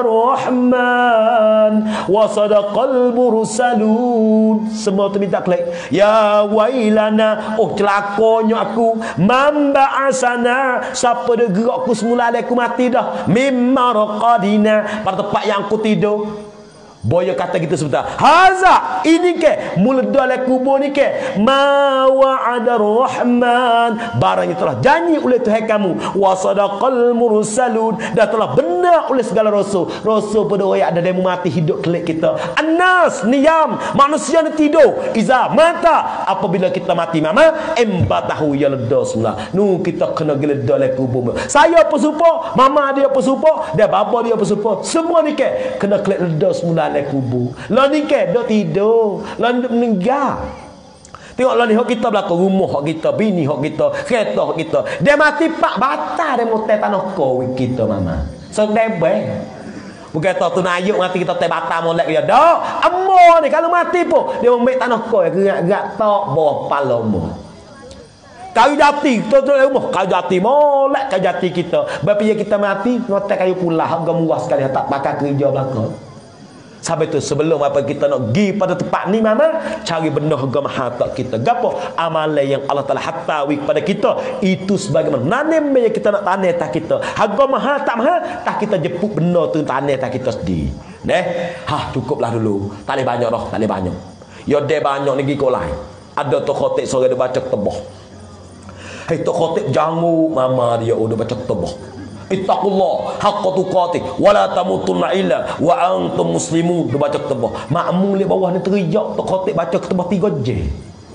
ar-rahman wa sadaqal mursalun. Semua tu minta klik. Ya wailana, oh celakonyo aku, man ba'asana, siapa dia gerak aku semula aku mati dah. Mimma raqadina, pada tempat yang aku tidur. Boya kata gitu sebentar. Haza, ini ke muledah le kubur ni ke ma wa'ada rahman, barang yang telah janji oleh Tuhan kamu, wa sadaqal mursalun, dan telah benar oleh segala rasul. Rasul pada orang ada demo mati hidup kelik kita. Anas niyam, manusia ni tidur. Iza mata, apabila kita mati mama embatahu ya ledah semula. Nu kita kena geledah le kubur. Saya apa supo, mama dia apa supo, dan bapa dia apa supo, semua ni ke kena kelik ledah semula le kubur. Lah ni ke dok tidur, lah dok meninggal. Tengoklah ni hak kita belakang rumah hak kita, bini hak kita, kereta hak kita. Dia mati pak batal dia motel tanah kau kita mama. Sedebeh. Bukan tahu tu nayuk mati kita teh batal molek dia. Dak, amo ni kalau mati pun dia ambil tanah kau gerak-gerak tok bawah kepala mu. Kayu jati, tu tu rumah kayu jati molek kayu jati kita. Bapak kita mati motel kayu pula harga murah sekali tak pakai kerja belakang. Sampai tu sebelum apa kita nak pergi pada tempat ni mama, cari benda harga mahal tak kita. Gapo amalan yang Allah Taala hatawi kepada kita itu sebagaimana nanem yang kita nak tanah tak kita. Harga mahal tak mahal tak kita jemput benda tu tanah tak kita sendiri. Neh, ha cukuplah dulu. Tak boleh banyak dah, tak boleh banyak. Yo de banyak ni giko lain. Ada tu khotib sore dia baca tebah. Hai tu khotib jangu mama dia udah baca tebah. Ittaqullah haqqa tuqatih wa la tamutunna illa wa antum muslimun. Dia baca ketebah. Makmum di bawah ni teriak tok khotib baca ketebah tiga je.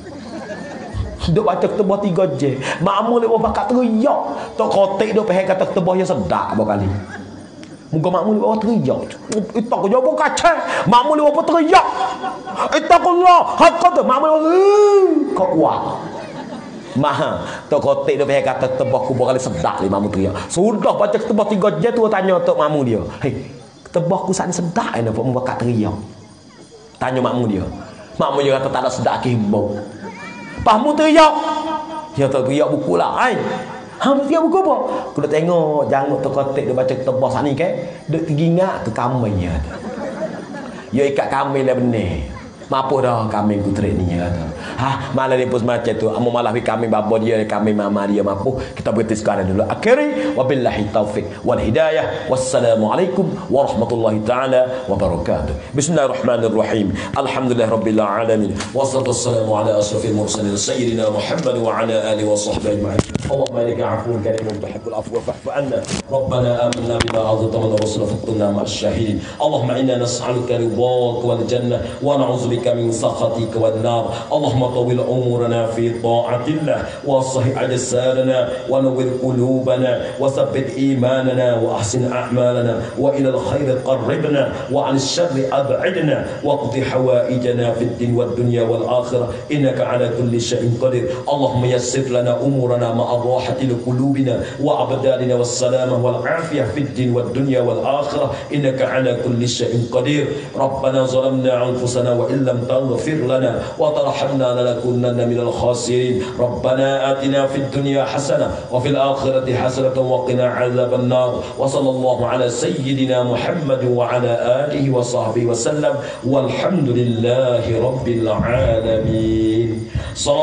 Duk baca ketubah tiga je. Makmum lewat bakat teriak. Tok kotek duk pahal kata ketubah yang sedap berkali. Muka makmum lewat teriak. Itu kau jawab kacau. Makmum lewat teriak. Itu Allah. Hak kata makmum lewat. Kau kuat. Maha. Tok kotek duk pahal kata ketubah ku berkali sedap ni makmum teriak. Sudah baca ketubah tiga je tu tanya tok makmum dia. Hei, ketubah ku saat ni sedap ni nampak bakat teriak. Tanya makmum dia. Makmum dia kata tak ada sedap kibau. Pahmu teriak. Dia tak teriak buku lah. Hai. Hang teriak buku apa? Aku dah tengok janggut tu kotek dia baca ketebas ni kan. Dia teringat ke kambing dia. Ya ikat kambing lah benar. Mapuh dah kambing putri ni kata. Ha, malah dia pun macam tu. Amu malah wi kambing bapa dia, kambing mama dia mapuh. Kita berhenti sekarang dulu. Akhiri wabillahi taufik wal hidayah. Wassalamualaikum warahmatullahi taala wabarakatuh. Bismillahirrahmanirrahim. Alhamdulillahirabbil alamin. Wassalatu wassalamu ala asrafil mursalin sayyidina Muhammad wa ala alihi wa sahbihi ajma'in. Allahumma innaka 'afuwun karimun tuhibbul afwa fa'fu 'anna. Rabbana amanna bima anzalta wa rasulaka fakunna ma'asy syahidin. Allahumma inna nas'aluka ridhaka wal jannah wa na'udzu من سخطك والنار. اللهم طول أمورنا في طاعة الله وصحح أجسادنا ونور قلوبنا وثبت إيماننا وأحسن أعمالنا وإلى الخير قربنا وعن الشر أبعدنا واقض حوائجنا في الدين والدنيا والآخرة إنك على كل شيء قدير. اللهم يسر لنا أمورنا مع الراحة لقلوبنا وأبداننا والسلامة والعافية في الدين والدنيا والآخرة إنك على كل شيء قدير. ربنا ظلمنا أنفسنا وإن لم تغفر لنا وترحمنا لنكونن من الخاسرين. ربنا آتنا في الدنيا حسنة وفي الآخرة حسنة وقنا عذاب النار. وصلى الله على سيدنا محمد وعلى آله وصحبه وسلم والحمد لله رب العالمين. صلى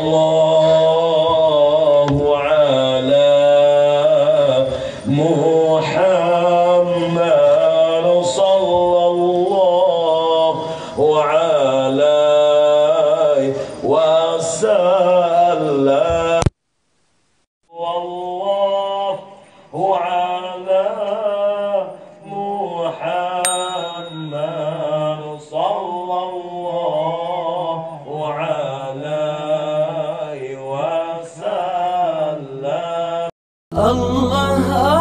الله على محمد صلى الله وعلى وسلم. والله على محمد صلى الله عليه وسلم. الله